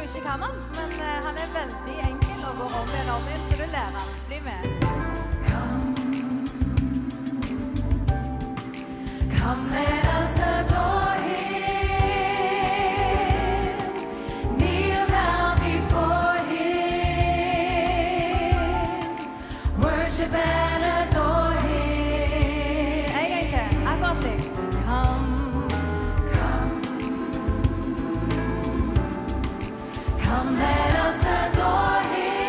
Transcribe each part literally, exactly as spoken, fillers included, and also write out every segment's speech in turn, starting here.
ikke kan han, men uh, han er veldig enkel og går om igjen og om igjen, så du lærer han. Bli med. Come, come, let us adore him, kneel down before him, worship and adore him. En gang til, akkurat litt. Come. Come, let us adore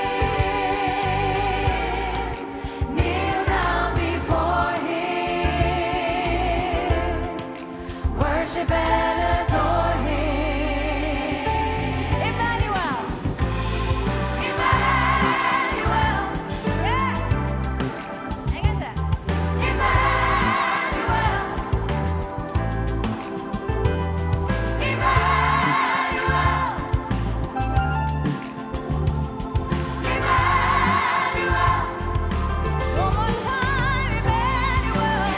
him, kneel down before him, worship and adore him. Emmanuel. Emmanuel, Yes. En gang til. Emmanuel, Emmanuel, Emmanuel, One more time, Emmanuel.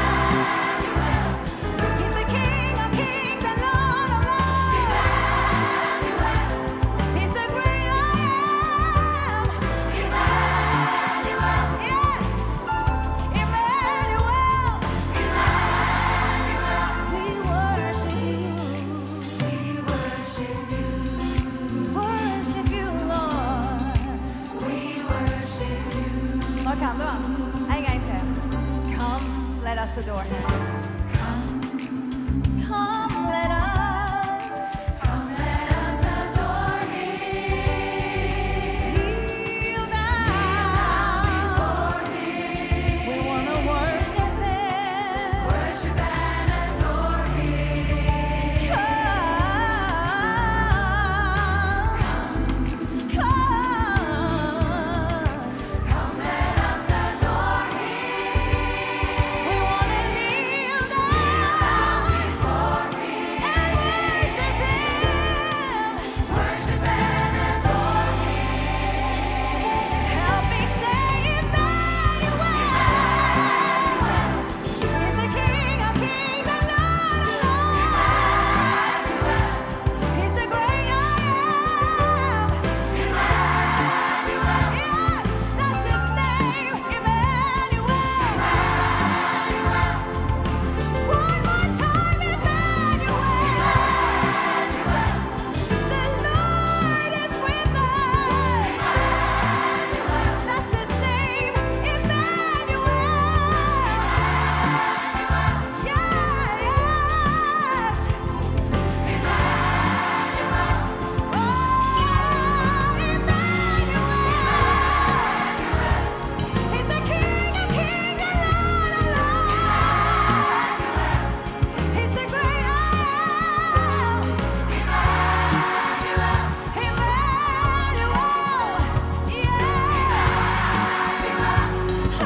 He's the King of kings and Lord of lords. He's the great I am. Yes. Emmanuel. We worship you. we worship you, Worship you, Lord. we worship you. Nå kan du han. En gang til. Come, let us adore him. Come, let us Come, let us adore him, kneel down. before him, We want to worship him. worship and adore him. Come, come. Come, let us adore him, We want to kneel down before him, and worship him. worship and adore him. Help me say Emmanuel. He's the King of kings and Lord of lords. He's the great I am. Yes, that's his name, Emmanuel. One more time, Emmanuel. The Lord is with us. That's his name, Emmanuel. Yes. Oh, Emmanuel. He's the King of kings and Lord of lords. He's the great I am. Emmanuel. Yeah. Oh,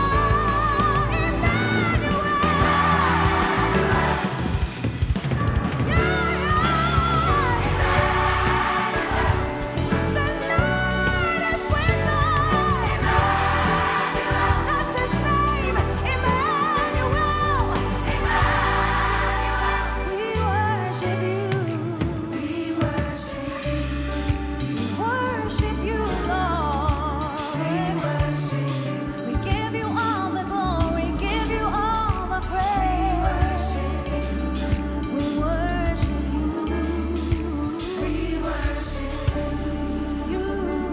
We worship you, Worship you, Lord. we worship you, We give you all the glory, give you all the praise. We worship you. we worship you. You.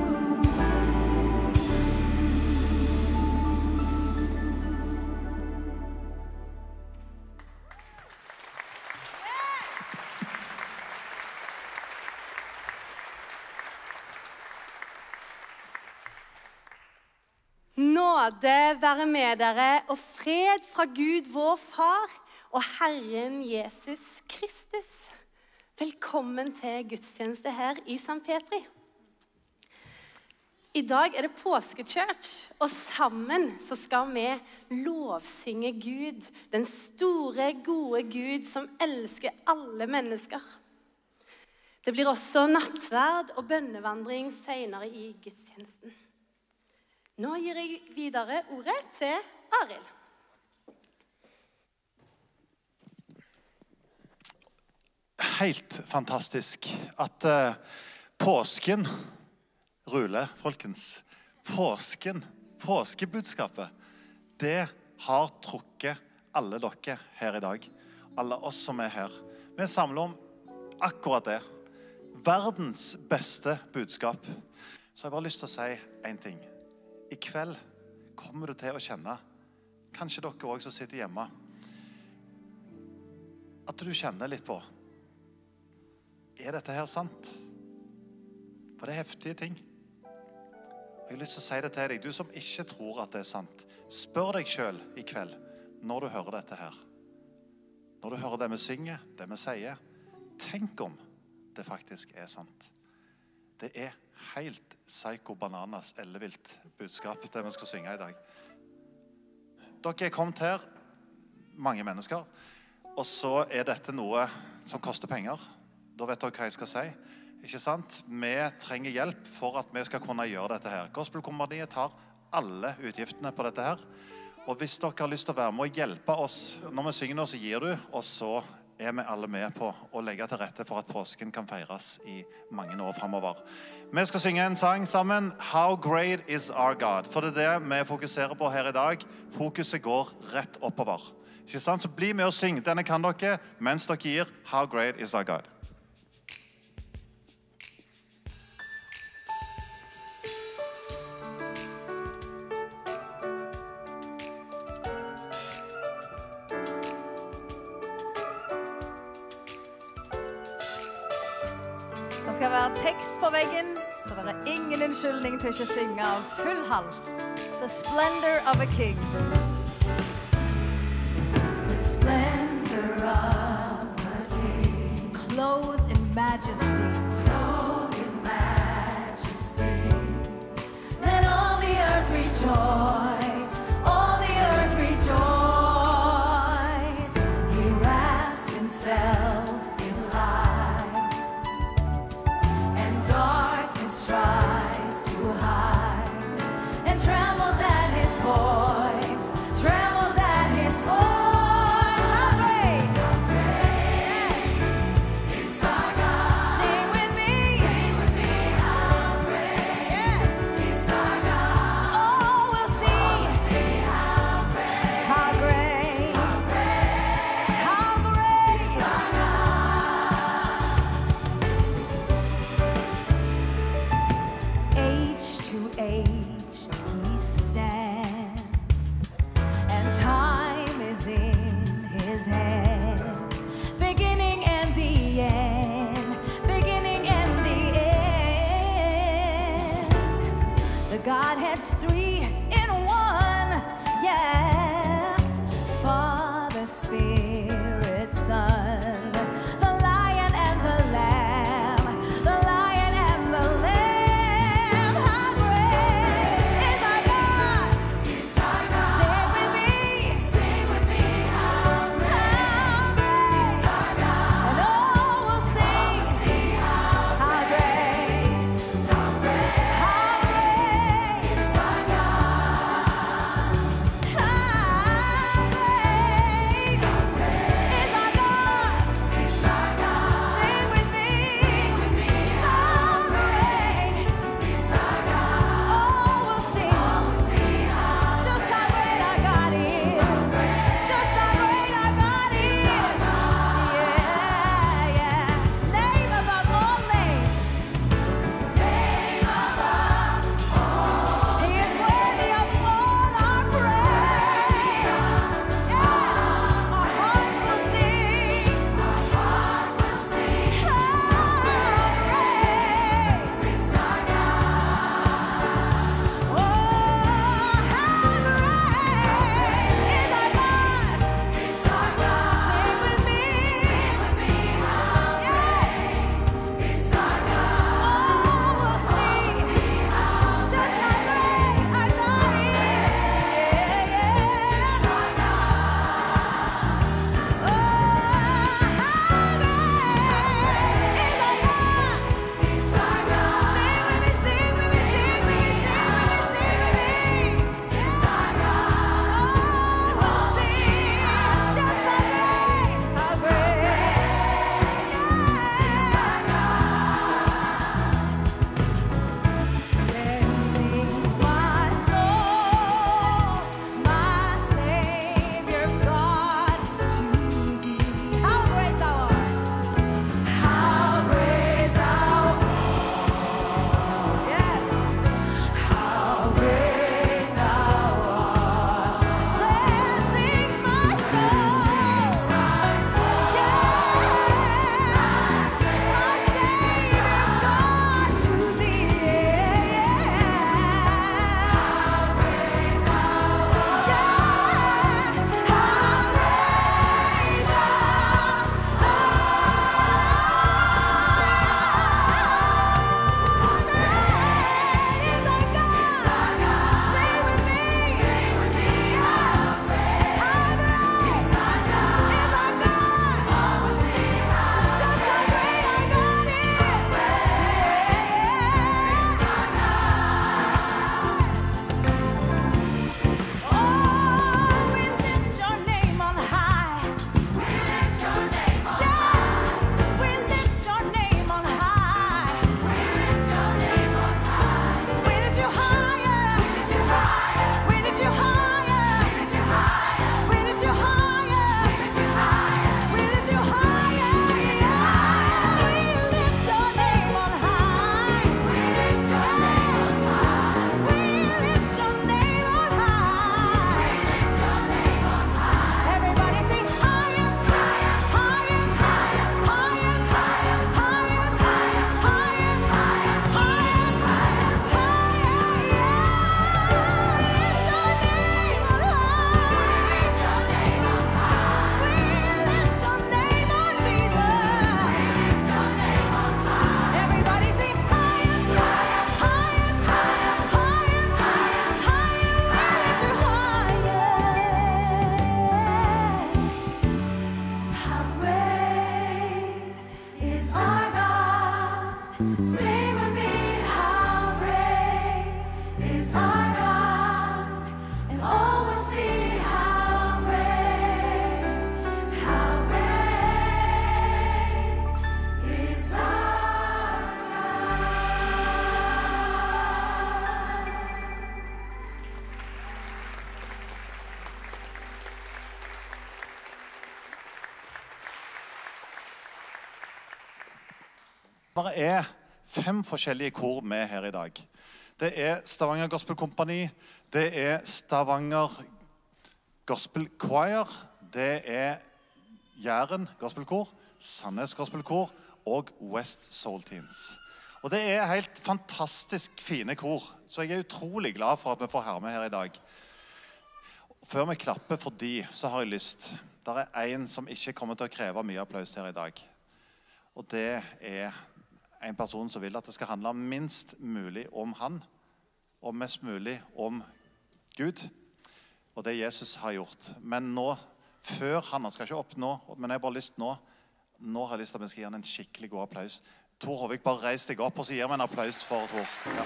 Nåde være med dere, og fred fra Gud, vår Far, og Herren Jesus Kristus. Velkommen til gudstjeneste her i Sankt Petri. I dag er det påskechurch, og sammen så skal vi lovsynge Gud, den store, gode Gud som elsker alle mennesker. Det blir også nattverd og bønnevandring senere i gudstjenesten. Nå gir jeg videre ordet til Arild. Helt fantastisk at uh, Påsken ruller, folkens. Påsken, påskebudskapet, det har trukket alle dere her i dag. Alle oss som er her. Vi samler om akkurat det. Verdens beste budskap. Så jeg har bare lyst til å si en ting. I kveld kommer du til å kjenne, kanskje dere også som sitter hjemme, at du kjenner litt på, er dette her sant? For det er heftige ting. Jeg har lyst til å si det til deg, du som ikke tror at det er sant. Spør deg selv i kveld, når du hører dette her. Når du hører det vi synger, det vi sier, tenk om det faktisk er sant. Det er helt psycho bananas ellevilt budskap, det vi skal synge i dag. Dere er kommet her, mange mennesker, og så er dette noe som koster penger. Da vet dere hva jeg skal si. Ikke sant? Vi trenger hjelp for at vi skal kunne gjøre dette her. Gospelkompaniet tar alle utgiftene på dette her. Og hvis dere har lyst til å være med og hjelpe oss, når vi synger nå, så gir du, og så er vi alle med på å legge til rette for at påsken kan feires i mange år fremover. Vi skal synge en sang sammen, How Great is Our God. For det er det vi fokuserer på her i dag. Fokuset går rett oppover. Ikke sant? Så bli med og syng. Denne kan dere mens dere gir How Great is Our God. Det skal være tekst på veggen, så det er ingen unnskyldning til ikke synge av full hals. The splendor of a king. The splendor of a king, Clothed in majesty. clothed in majesty. Let all the earth rejoice, all the earth rejoice. He wraps himself in light, and darkness tries to hide, and trembles at his voice, trembles at his voice. How great is our God? Sing with me. Sing with me, how great Yes. is our God? Oh, we'll see. See how great, How great. how great How great. is our God. Age to age he stands, and time is in his hand. Beginning and the end, beginning and the end. The Godhead's three in one, yeah. Father, Spirit, Son, the Lion and the Lamb, the Lion and the Lamb. How great is our God? Is our God. Say it with me. Sing with me, how great is our God. And oh, we'll sing. See how How great, how great how great is our God. Sing with me, how great is our God, and all will see how great, how great is our God. Det er fem forskjellige kor med her i dag. Det er Stavanger Gospel Company, det er Stavanger Gospel Choir, det er Jæren Gospel Kor, Sandnes Gospel Kor og West Soul Teens. Og det er helt fantastisk fine kor, så jeg er utrolig glad for at vi får her med her i dag. Før vi klapper for de, så har jeg lyst. Det er en som ikke kommer til å kreve mye applaus her i dag. Og det er en person som vil at det skal handle minst mulig om han, og mest mulig om Gud, og det Jesus har gjort. Men nå, før han, han skal ikke opp nå, men jeg har bare lyst nå, nå har jeg lyst til at vi skal gi han en skikkelig god applaus. Tor Håvik, bare reis deg opp, og så gir vi en applaus for Tor. Ja.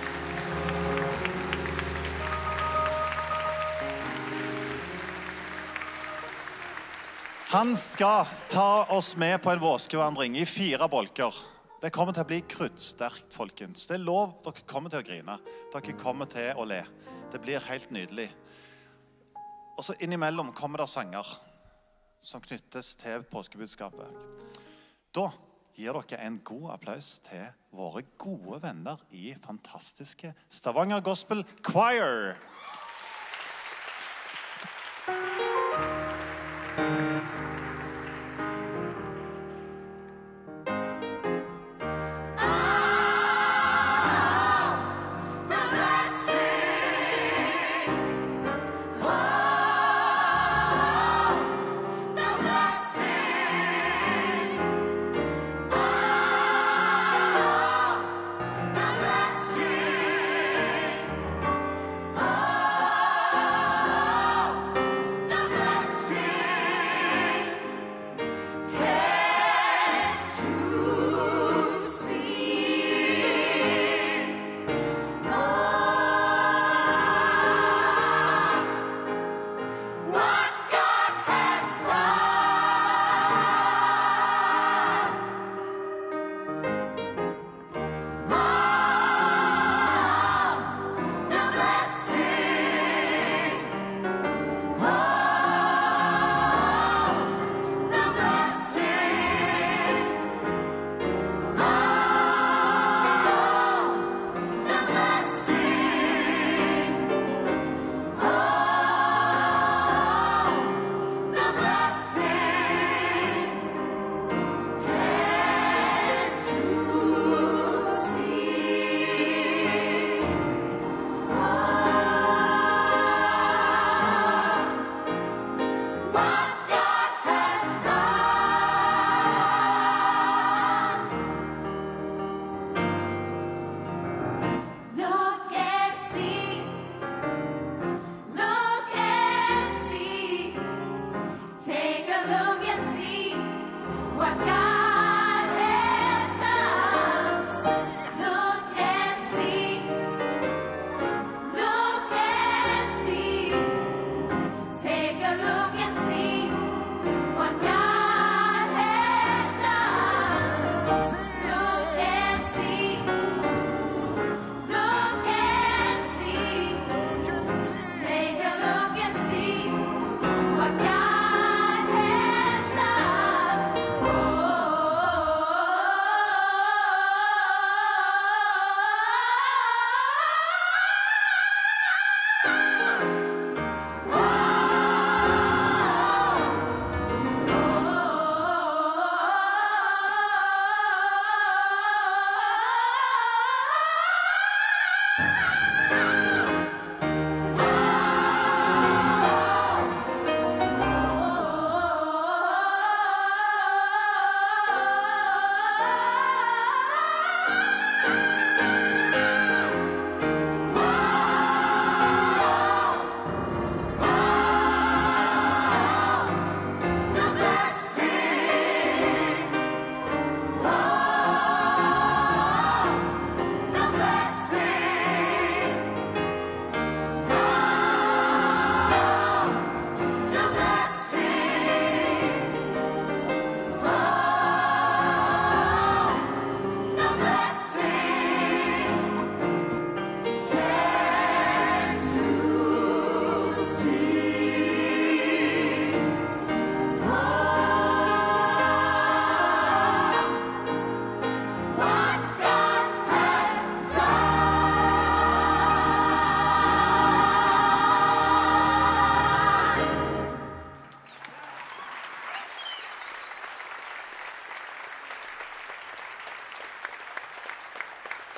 Han skal ta oss med på en våskevandring i fire bolker. Det kommer til å bli kruttsterkt, folkens. Det er lov, dere kommer til å grine. Dere kommer til å le. Det blir helt nydelig. Og så innimellom kommer det sanger som knyttes til påskebudskapet. Da gir dere en god applaus til våre gode venner i fantastiske Stavanger Gospel Choir. The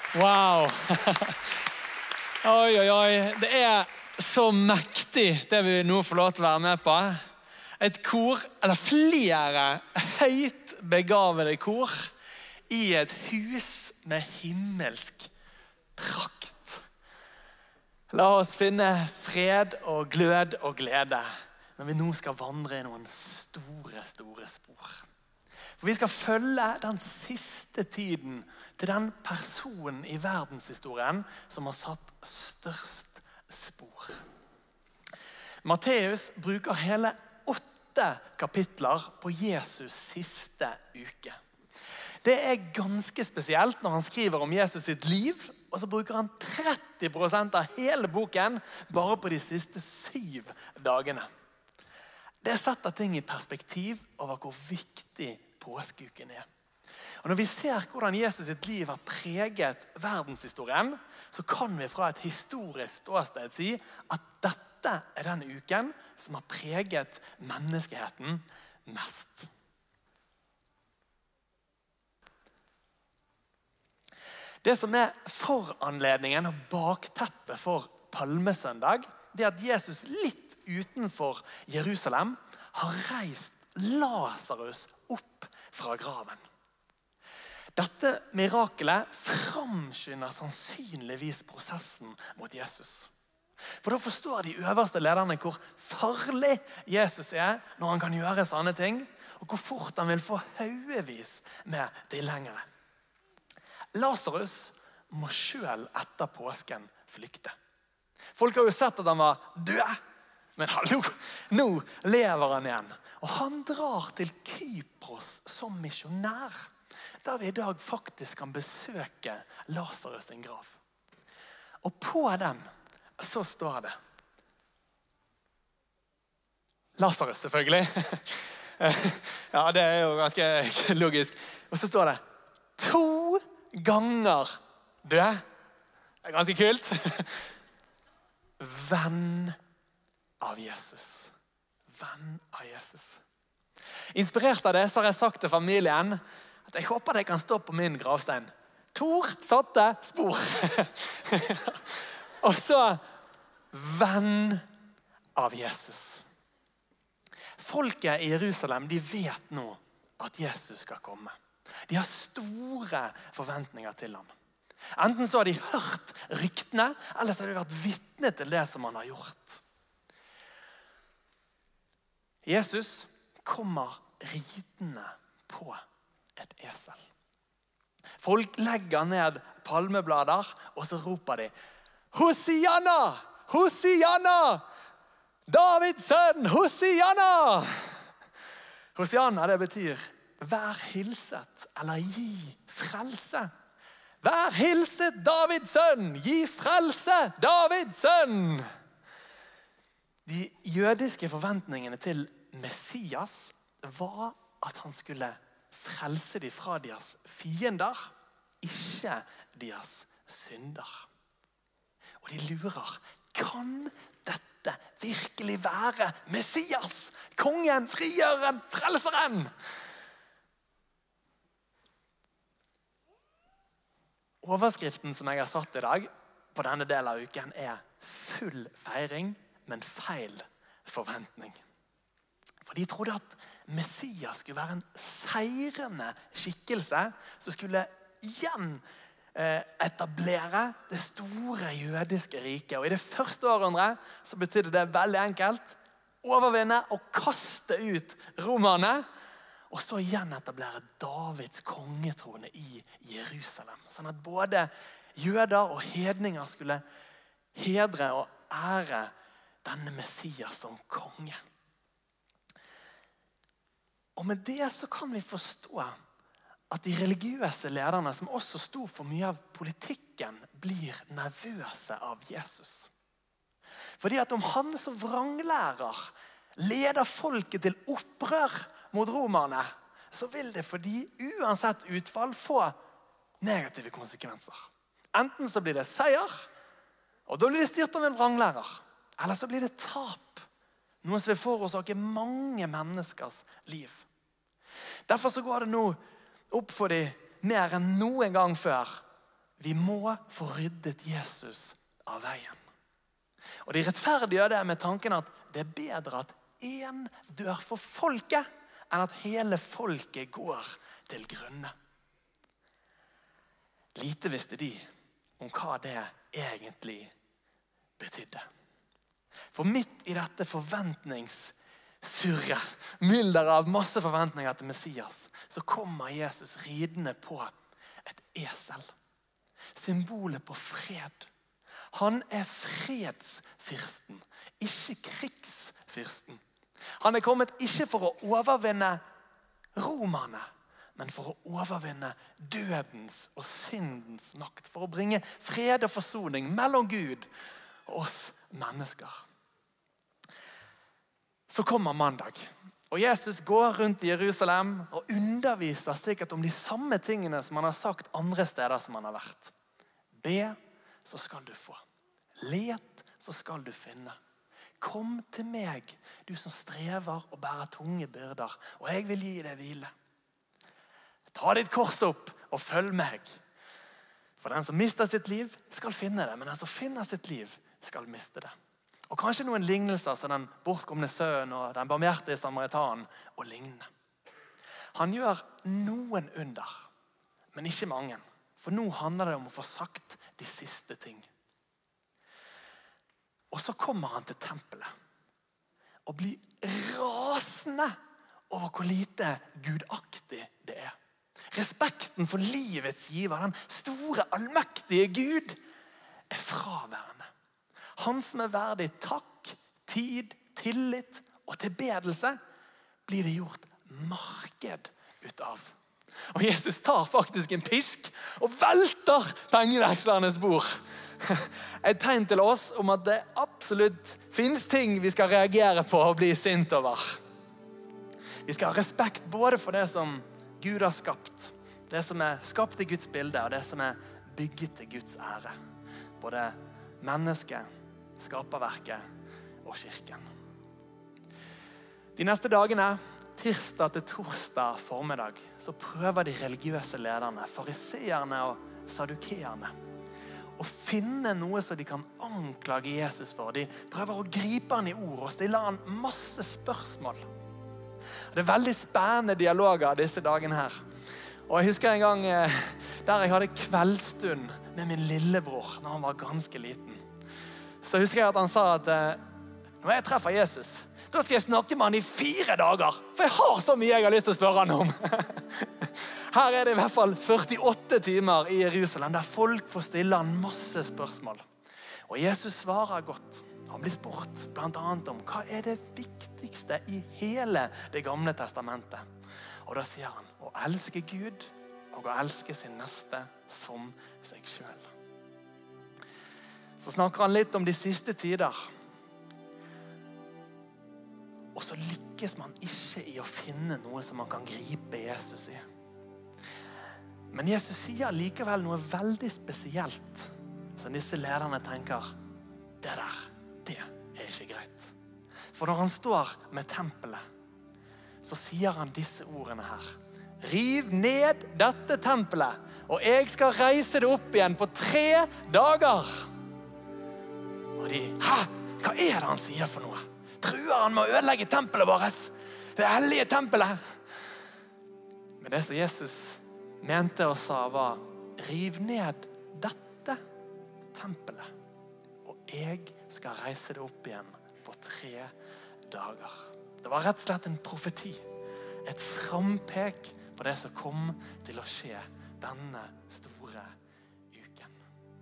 Wow. Oi, oi, oi. Det er så mektig det vi nå får lov til å være med på. Et kor, eller flere høyt begavede kor i et hus med himmelsk prakt. La oss finne fred og glød og glede når vi nå skal vandre i noen store, store spor. For vi skal følge den siste tiden til den personen i verdenshistorien som har satt størst spor. Matteus bruker hele åtte kapitler på Jesus siste uke. Det er ganske spesielt når han skriver om Jesus sitt liv, og så bruker han tretti prosent av hele boken bare på de siste syv dagene. Det setter ting i perspektiv over hvor viktig påskeuken er. Og når vi ser hvordan Jesus sitt liv har preget verdenshistorien, så kan vi fra et historisk ståsted si at dette er den uken som har preget menneskeheten mest. Det som er foranledningen og bakteppet for Palmesøndag, det er at Jesus litt utenfor Jerusalem har reist Lazarus opp fra graven. Dette mirakelet framskynder sannsynligvis prosessen mot Jesus. For da forstår de øverste lederne hvor farlig Jesus er når han kan gjøre sånne ting, og hvor fort han vil få haugevis med tilhengere. Lazarus må selv etter påsken flykte. Folk har jo sett at han var død, men hallo, nå lever han igjen. Og han drar til Kypros som misjonær, der vi i dag faktisk kan besøke Lazarus sin grav. Og på dem så står det Lazarus, selvfølgelig. Ja, det er jo ganske logisk. Og så står det to ganger død. Det er ganske kult. Venn av Jesus. Venn av Jesus. Inspirert av det så har jeg sagt til familien at jeg håper det kan stå på min gravstein. Tor satte spor. Og så venn av Jesus. Folket i Jerusalem, de vet nå at Jesus skal komme. De har store forventninger til ham. Enten så har de hørt ryktene, eller så har de vært vitne til det som han har gjort. Jesus kommer ridende på et esel. Folk legger ned palmeblader, og så roper de Hosianna! Hosianna! Davids sønn, Hosianna! Hosianna, det betyr vær hilset, eller gi frelse. Vær hilset, Davids sønn! Gi frelse, Davids sønn! De jødiske forventningene til Messias var at han skulle frelse dem fra deres fiender, ikke deres synder. Og de lurer, kan dette virkelig være Messias? Kongen, frigjøren, frelseren? Overskriften som jeg har satt i dag på denne delen av uken er full feiring, men feil forventning. For de trodde at Messias skulle være en seirende skikkelse som skulle igjen etablere det store jødiske riket. Og i det første århundret så betydde det veldig enkelt overvinne og kaste ut romerne, og så igjen etablere Davids kongetrone i Jerusalem. Sånn at både jøder og hedninger skulle hedre og ære denne Messias som konge. Og med det så kan vi forstå at de religiøse lederne, som også sto for mye av politikken, blir nervøse av Jesus. Fordi at om han som vranglærer leder folket til opprør mot romerne, så vil det for de uansett utfall få negative konsekvenser. Enten så blir det seier, og da blir det styrt av en vranglærer. Eller så blir det tap. Noe som vil forårsake mange menneskers liv. Derfor så går det nå opp for de mer enn noen gang før vi må få ryddet Jesus av veien. Og de rettferdige gjør det med tanken at det er bedre at en dør for folket, enn at hele folket går til grunne. Lite visste de om hva det egentlig betydde. For midt i dette forventningssurret, mylder av masse forventninger til Messias, så kommer Jesus ridende på et esel. Symbolet på fred. Han er fredsfyrsten, ikke krigsfyrsten. Han er kommet ikke for å overvinne romerne, men for å overvinne dødens og syndens makt. For å bringe fred og forsoning mellom Gud og oss mennesker. Så kommer mandag, og Jesus går rundt i Jerusalem og underviser sikkert om de samme tingene som han har sagt andre steder som han har vært. Be, så skal du få. Let, så skal du finne. Kom til meg, du som strever og bærer tunge byrder, og jeg vil gi deg hvile. Ta ditt kors opp og følg meg. For den som mister sitt liv skal finne det, men den som finner sitt liv skal miste det. Og kanskje noen lignelser som den bortkomne sønnen og den barmhjertige samaritanen og lignende. Han gjør noen under, men ikke mange. For nå handler det om å få sagt de siste ting. Og så kommer han til tempelet og blir rasende over hvor lite gudaktig det er. Respekten for livets giver, den store, allmektige Gud, er fraværende. Han som er verdig takk, tid, tillit og tilbedelse, blir det gjort marked ut av. Og Jesus tar faktisk en pisk og velter pengevekslernes bord. Et tegn til oss om at det absolutt finnes ting vi skal reagere på og bli sint over. Vi skal ha respekt både for det som Gud har skapt, det som er skapt i Guds bilde, og det som er bygget til Guds ære. Både mennesket, skaperverket og kirken. De neste dagene, tirsdag til torsdag formiddag, så prøver de religiøse lederne, fariseerne og sadukeerne, å finne noe som de kan anklage Jesus for. De prøver å gripe han i ord og stille han masse spørsmål. Det er veldig spennende dialoger disse dagene her. Og jeg husker en gang der jeg hadde kveldstund med min lillebror når han var ganske liten. Så husker jeg at han sa at når jeg treffer Jesus, da skal jeg snakke med han i fire dager. For jeg har så mye jeg har lyst til å spørre han om. Her er det i hvert fall førtiåtte timer i Jerusalem der folk får stille han masse spørsmål. Og Jesus svarer godt. Han blir spurt blant annet om hva er det viktigste i hele det gamle testamentet. Og da sier han å elske Gud og å elske sin neste som seg selv. Så snakker han litt om de siste tider. Og så lykkes man ikke i å finne noe som man kan gripe Jesus i. Men Jesus sier likevel noe veldig spesielt, som disse lederne tenker, det der, det er ikke greit. For når han står med tempelet, så sier han disse ordene her. Riv ned dette tempelet, og jeg skal reise det opp igjen på tre dager. Og de, hæ? Hva er det han sier for noe? Truer han med å ødelegge tempelet vårt? Det hellige tempelet. Men det som Jesus mente og sa var, riv ned dette tempelet, og jeg skal reise det opp igjen på tre dager. Det var rett og slett en profeti, et frampek på det som kom til å skje denne store uken.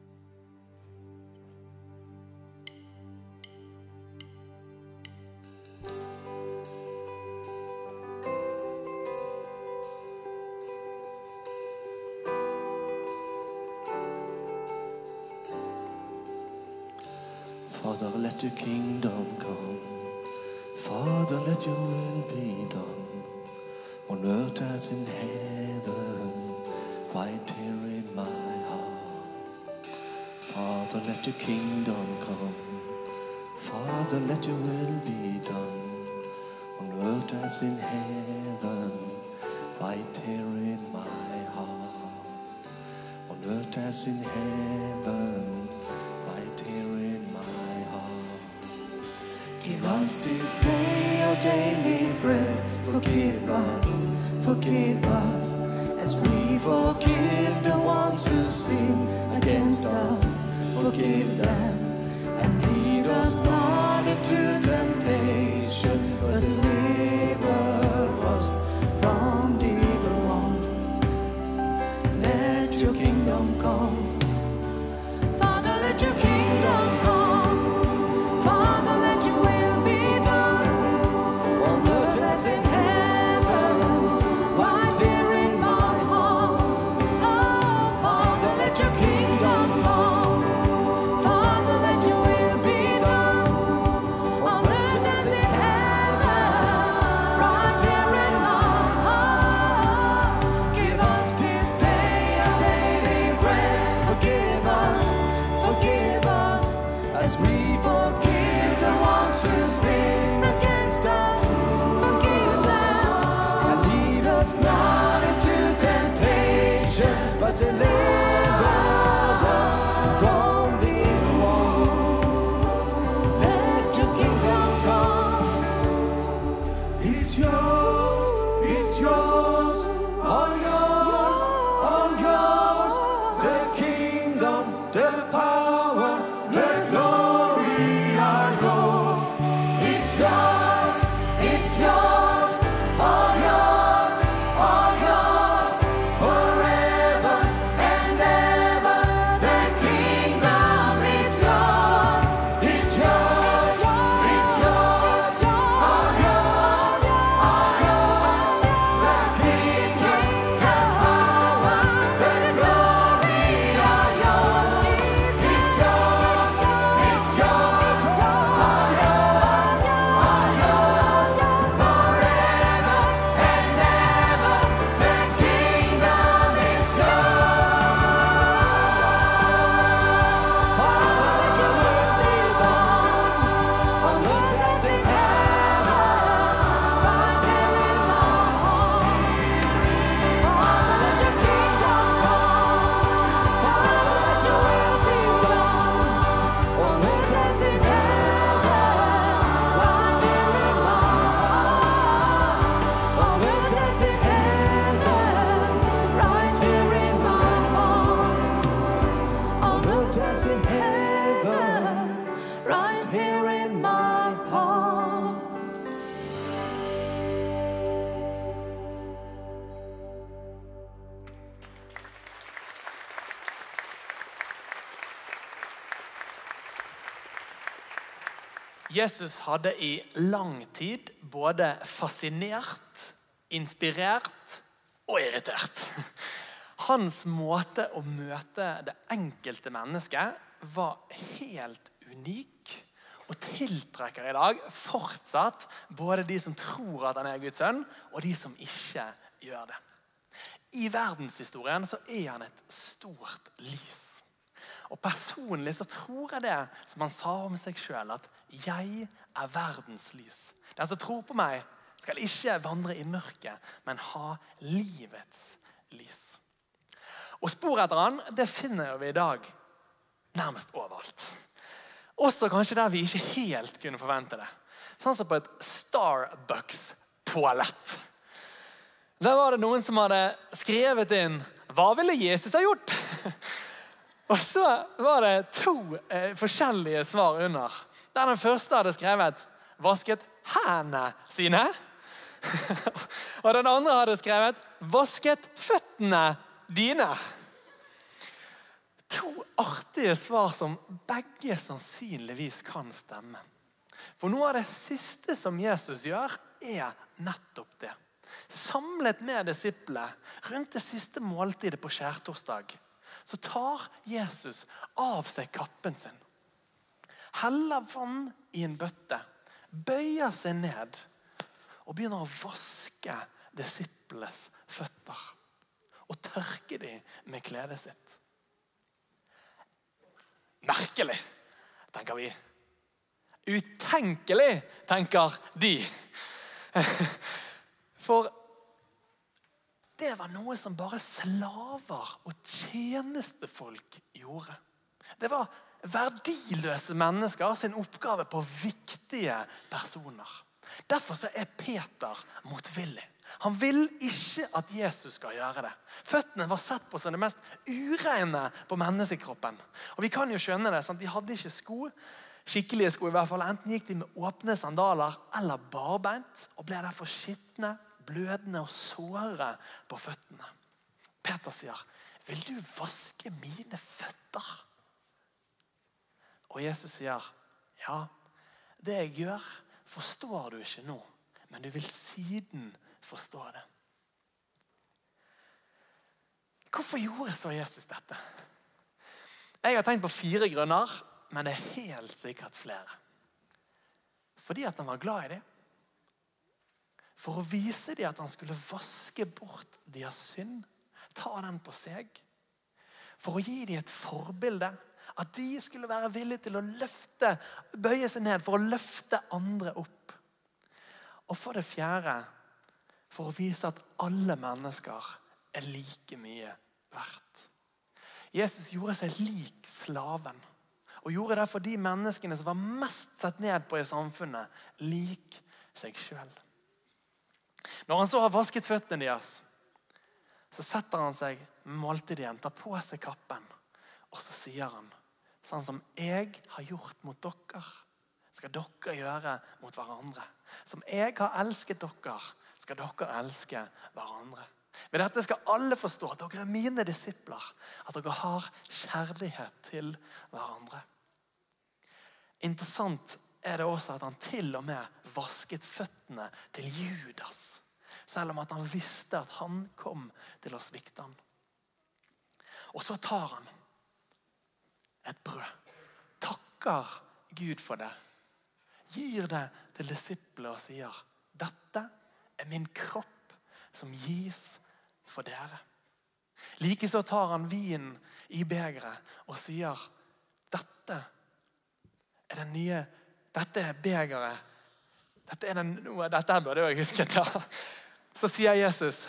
Father, let your kingdom come. Father, let your will be done. On earth as in heaven, right here in my heart. Father, let your kingdom come. Father, let your will be done. On earth as in heaven, right here in my heart. On on earth as in heaven, right here in my heart. Give us this day our daily bread. Forgive us, forgive us, as we forgive the ones who sin against us. Forgive them, and lead us not into temptation, but deliver us from the evil one. Let your kingdom come. Father, let your kingdom come. Father, let your will be done on earth as in heaven, right here in my heart. Oh, Father, let your kingdom come. Father, let your will be done on earth as in heaven, right here in my heart. Give us this day our daily bread. Forgive us, forgive us, as we forgive the ones who sin against us. Forgive them, and lead us not into temptation, but deliver us from the evil one. Let your kingdom come. It's yours, it's yours, all yours, all yours. The kingdom, the power, the glory are yours. It's yours, it's yours, all yours, all yours, forever and ever. The kingdom is yours. It's yours, it's yours, all yours, all yours. The kingdom, the power, the glory are yours. It's yours, it's yours, all yours, all yours, forever and ever. The kingdom is yours. Father, let your will be done on earth as in heaven, right here in my heart. Father, let your kingdom come. Father, let your will be done on earth as in heaven, right here in my heart. On earth as in heaven, right here in my heart. On earth as in heaven, right here in my heart. Jesus hadde i lang tid både fascinert, inspirert og irritert. Hans måte å møte det enkelte mennesket var helt unik og tiltrekker i dag fortsatt både de som tror at han er Guds sønn, og de som ikke gjør det. I verdenshistorien så er han et stort lys. Og personlig så tror jeg det, som han sa om seg selv, at jeg er verdens lys. Den som tror på meg skal ikke vandre i mørket, men ha livets lys. Og spor etter han, det finner vi i dag nærmest overalt. Også kanskje der vi ikke helt kunne forvente det. Sånn som på et Starbucks-toalett. Der var det noen som hadde skrevet inn, hva ville Jesus ha gjort? Og så var det to eh, forskjellige svar under. Der den første hadde skrevet, vasket hendene sine. Og den andre hadde skrevet, vasket føttene dine. To artige svar som begge sannsynligvis kan stemme. For noe av det siste som Jesus gjør, er nettopp det. Samlet med disiplene rundt det siste måltidet på skjærtorsdag, så tar Jesus av seg kappen sin, heller vann i en bøtte, bøyer seg ned og begynner å vaske disiplenes føtter og tørke dem med kledet sitt. Merkelig, tenker vi. Utenkelig, tenker de. For det var noe som bare slaver og tjenestefolk gjorde. Det var verdiløse mennesker sin oppgave på viktige personer. Derfor så er Peter motvillig. Han vil ikke at Jesus skal gjøre det. Føttene var sett på som det mest ureine på menneskekroppen. Og vi kan jo skjønne det, sant? De hadde ikke sko, skikkelige sko i hvert fall. Enten gikk de med åpne sandaler eller barbeint, og ble derfor skittne, blødende og såre på føttene. Peter sier, vil du vaske mine føtter? Og Jesus sier, ja, det jeg gjør forstår du ikke nå, men du vil siden forstå det. Hvorfor gjorde så Jesus dette? Jeg har tenkt på fire grunner, men det er helt sikkert flere. Fordi at han var glad i dem. For å vise dem at han skulle vaske bort deres synd, ta den på seg. For å gi dem et forbilde, at de skulle være villige til å løfte, bøye seg ned for å løfte andre opp. Og for det fjerde, for å vise at alle mennesker er like mye verdt. Jesus gjorde seg lik slaven, og gjorde det for de menneskene som var mest sett ned på i samfunnet, lik seg selv. Når han så har vasket føttene deres, så setter han seg med måltid igjen, tar på seg kappen, og så sier han, sånn som jeg har gjort mot dere, skal dere gjøre mot hverandre. Som jeg har elsket dere, skal dere elske hverandre. Ved dette skal alle forstå at dere er mine disipler, at dere har kjærlighet til hverandre. Interessant er det også at han til og med vasket føttene til Judas, selv om at han visste at han kom til å svikte han. Og så tar han et brød, takker Gud for det, gir det til disiplene og sier, dette er min kropp som gis for dere. Like så tar han vin i begeret og sier, dette er den nye, dette er begeret, dette er den, dette burde jeg huske da. Så sier Jesus,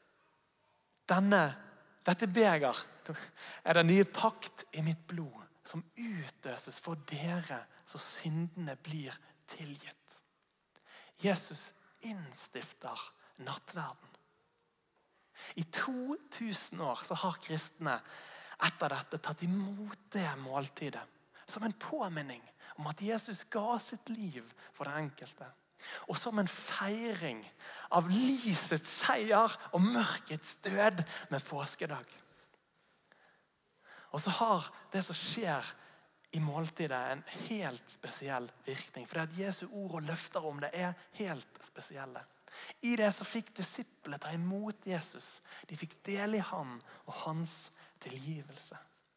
denne, dette beger er den nye pakt i mitt blod, som utøses for dere, så syndene blir tilgitt. Jesus innstifter nattverden. I to tusen år så har kristne etter dette tatt imot det måltidet, som en påminning om at Jesus ga sitt liv for den enkelte. Og som en feiring av lysets seier og mørkets død med påskedag. Og så har det som skjer i måltidet en helt spesiell virkning. For det at Jesu ord og løfter om det er helt spesielle. I det så fikk disiplene ta imot Jesus. De fikk del i han og hans tilgivelse.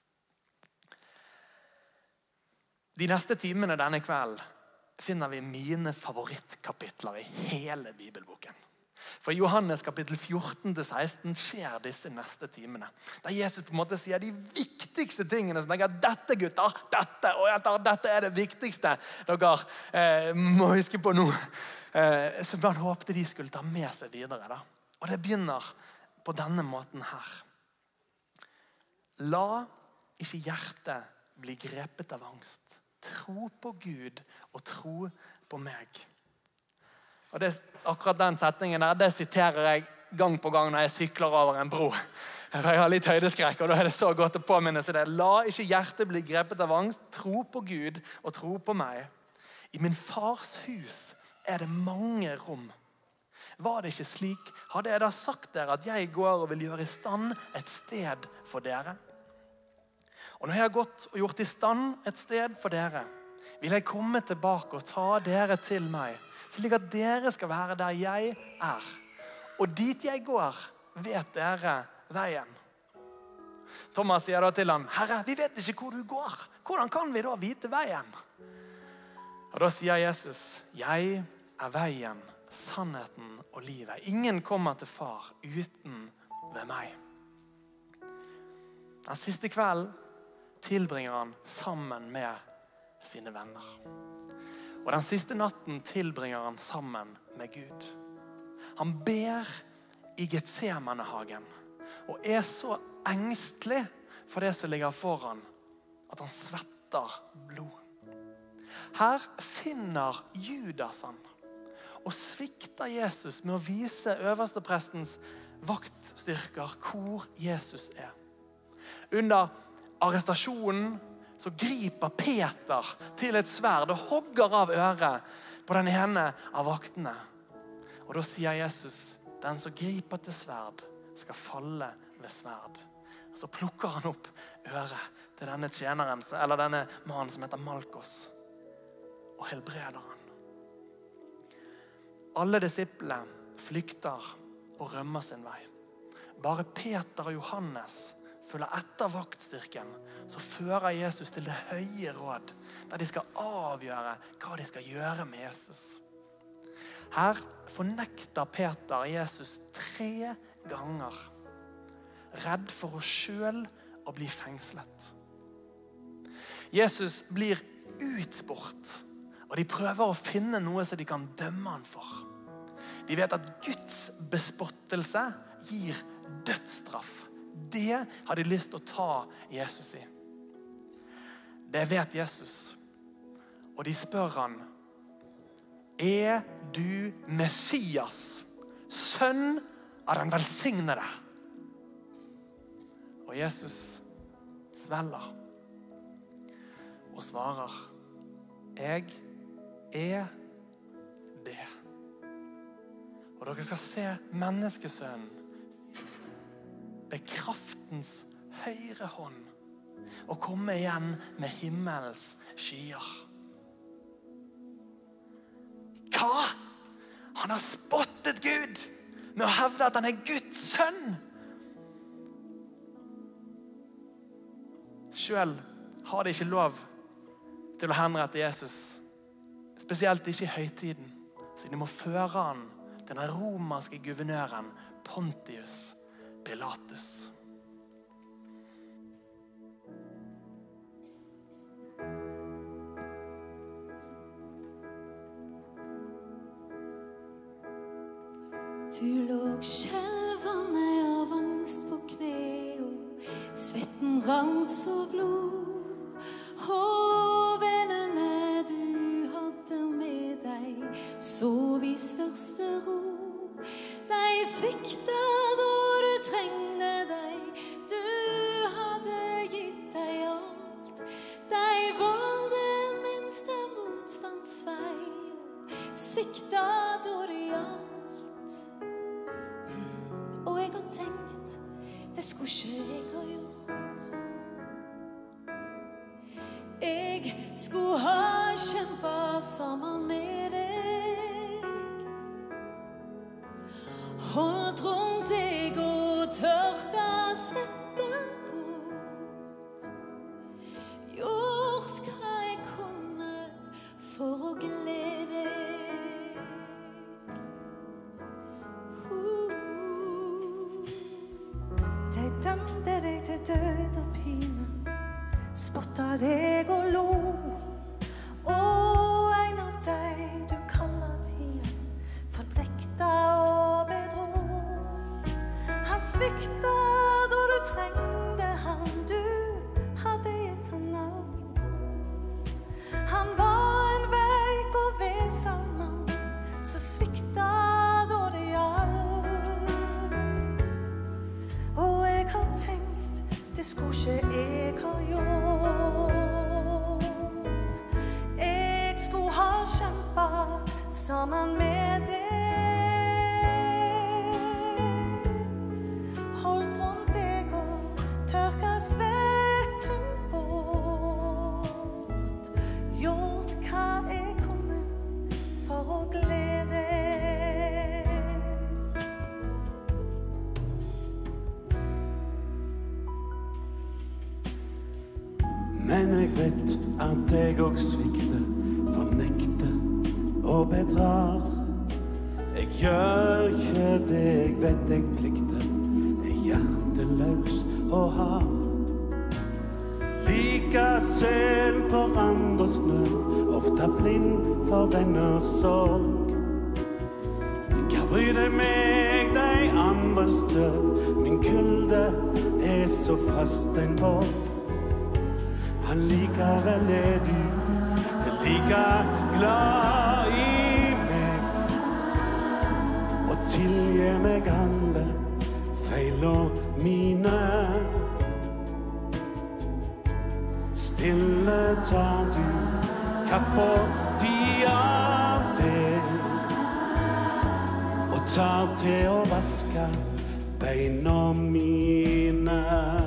De neste timene denne kvelden finner vi mine favorittkapitler i hele Bibelboken. For i Johannes kapittel fjorten til seksten skjer disse neste timene. Der Jesus på en måte sier de viktigste tingene. Så tenker jeg, dette gutter, dette, og jeg dette er det viktigste dere eh, må huske på nå. Eh, som han håpte de skulle ta med seg videre. Da. Og det begynner på denne måten her. La ikke hjertet bli grepet av angst. Tro på Gud og tro på meg. Og det, akkurat den setningen der, det siterer jeg gang på gang når jeg sykler over en bro. Jeg har litt høydeskrekk, og da er det så godt å påminne seg det. La ikke hjertet bli grepet av angst. Tro på Gud og tro på meg. I min fars hus er det mange rom. Var det ikke slik, hadde jeg da sagt dere at jeg går og vil gjøre i stand et sted for dere. Og når jeg har gått og gjort i stand et sted for dere, vil jeg komme tilbake og ta dere til meg, slik at dere skal være der jeg er. Og dit jeg går, vet dere veien. Thomas sier da til han, Herre, vi vet ikke hvor du går. Hvordan kan vi da vite veien? Og da sier Jesus, jeg er veien, sannheten og livet. Ingen kommer til far uten ved meg. Den siste kvelden tilbringer han sammen med sine venner. Og den siste natten tilbringer han sammen med Gud. Han ber i Getsemanehagen. og er så engstelig for det som ligger foran, at han svetter blod. Her finner Judas han, og svikter Jesus med å vise øversteprestens vaktstyrker hvor Jesus er. Under arrestasjonen så griper Peter til et sverd og hogger av øret på den ene av vaktene. Og da sier Jesus, den som griper til sverd skal falle ved sverd. Og så plukker han opp øret til denne tjeneren, eller denne mannen som heter Malkos, og helbreder han. Alle disiplene flykter og rømmer sin vei. Bare Peter og Johannes følger etter vaktstyrken, så fører Jesus til det høye råd, der de skal avgjøre hva de skal gjøre med Jesus. Her fornekter Peter Jesus tre ganger, redd for å selv å bli fengslet. Jesus blir utspurt, og de prøver å finne noe som de kan dømme han for. De vet at Guds bespottelse gir dødsstraff. Det har de lyst til å ta Jesus i. Det vet Jesus, og de spør han, er du Messias, sønn av den velsignede? Og Jesus svelger og svarer, jeg er det. Og dere skal se menneskesønnen ved kraftens høyre hånd og komme igjen med himmelens skyer. Hva? Han har spottet Gud med å hevde at han er Guds sønn. Selv har de ikke lov til å henrette Jesus, spesielt ikke i høytiden, så de må føre han til den romerske guvernøren Pontius Pilatus. Du lå skjelvende av angst på kne, og svetten rant så blod. Og vennene du hadde med deg, sov i største ro. De svikta da du trengte deg, du hadde gitt deg alt. De valgte minste motstandsvei, svikta da det gjaldt. Og jeg har tenkt, det skulle ikke jeg ha gjort. Jeg skulle ha kjempet sammen med deg, holdt rundt deg og tørka svetten bort, gjort hva jeg kunne for å glede deg. De dømte deg til død og pine, spotta deg og lo. Og en av deg du kaller tiden, fordrekta og bedro. Han svikta da du trengte han, du hadde gitt han alt. Han var en veik og vesam mann, så svikta da det gjaldt. Og jeg har tenkt, det skulle ikke jeg ha gjort. Jeg skulle ha kjempet sammen med deg, holdt rundt deg og tørka svetten bort, gjort hva jeg kunne for å glede deg. Men jeg vet at jeg og svikter, fornekter og bedrar. Jeg gjør ikke det jeg vet jeg plikter, er hjerteløs og hard. Like selv for andres nød, ofte blind for venners sorg. Men hva bryr det meg de andres død? Min Som kulde er så fast en bånd. Allikevel er du like glad i meg. Og tilgi meg alle feil og mine. Stille tar du kappa di av det. Og tar til å vaske beina mine.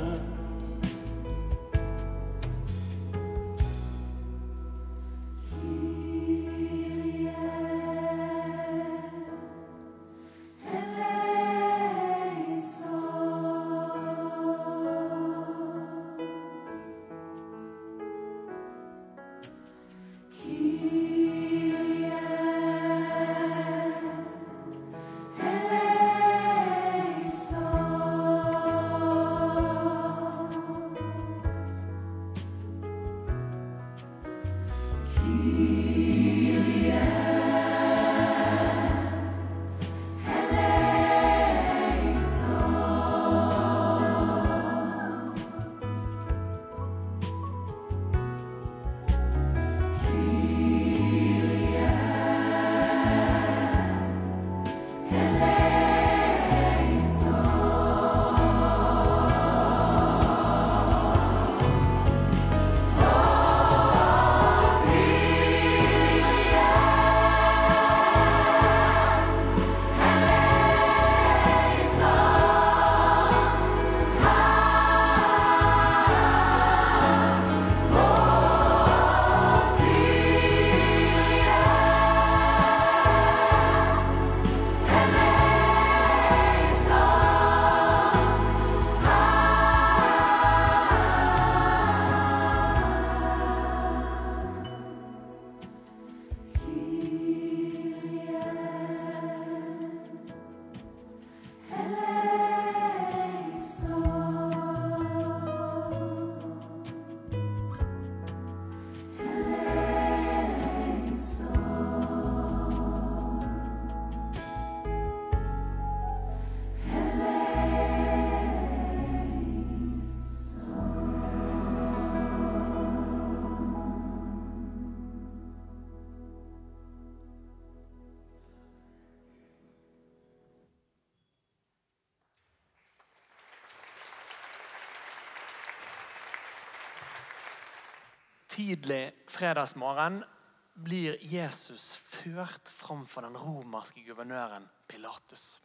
Tidlig fredagsmorgen blir Jesus ført framfor den romerske guvernøren Pilatus.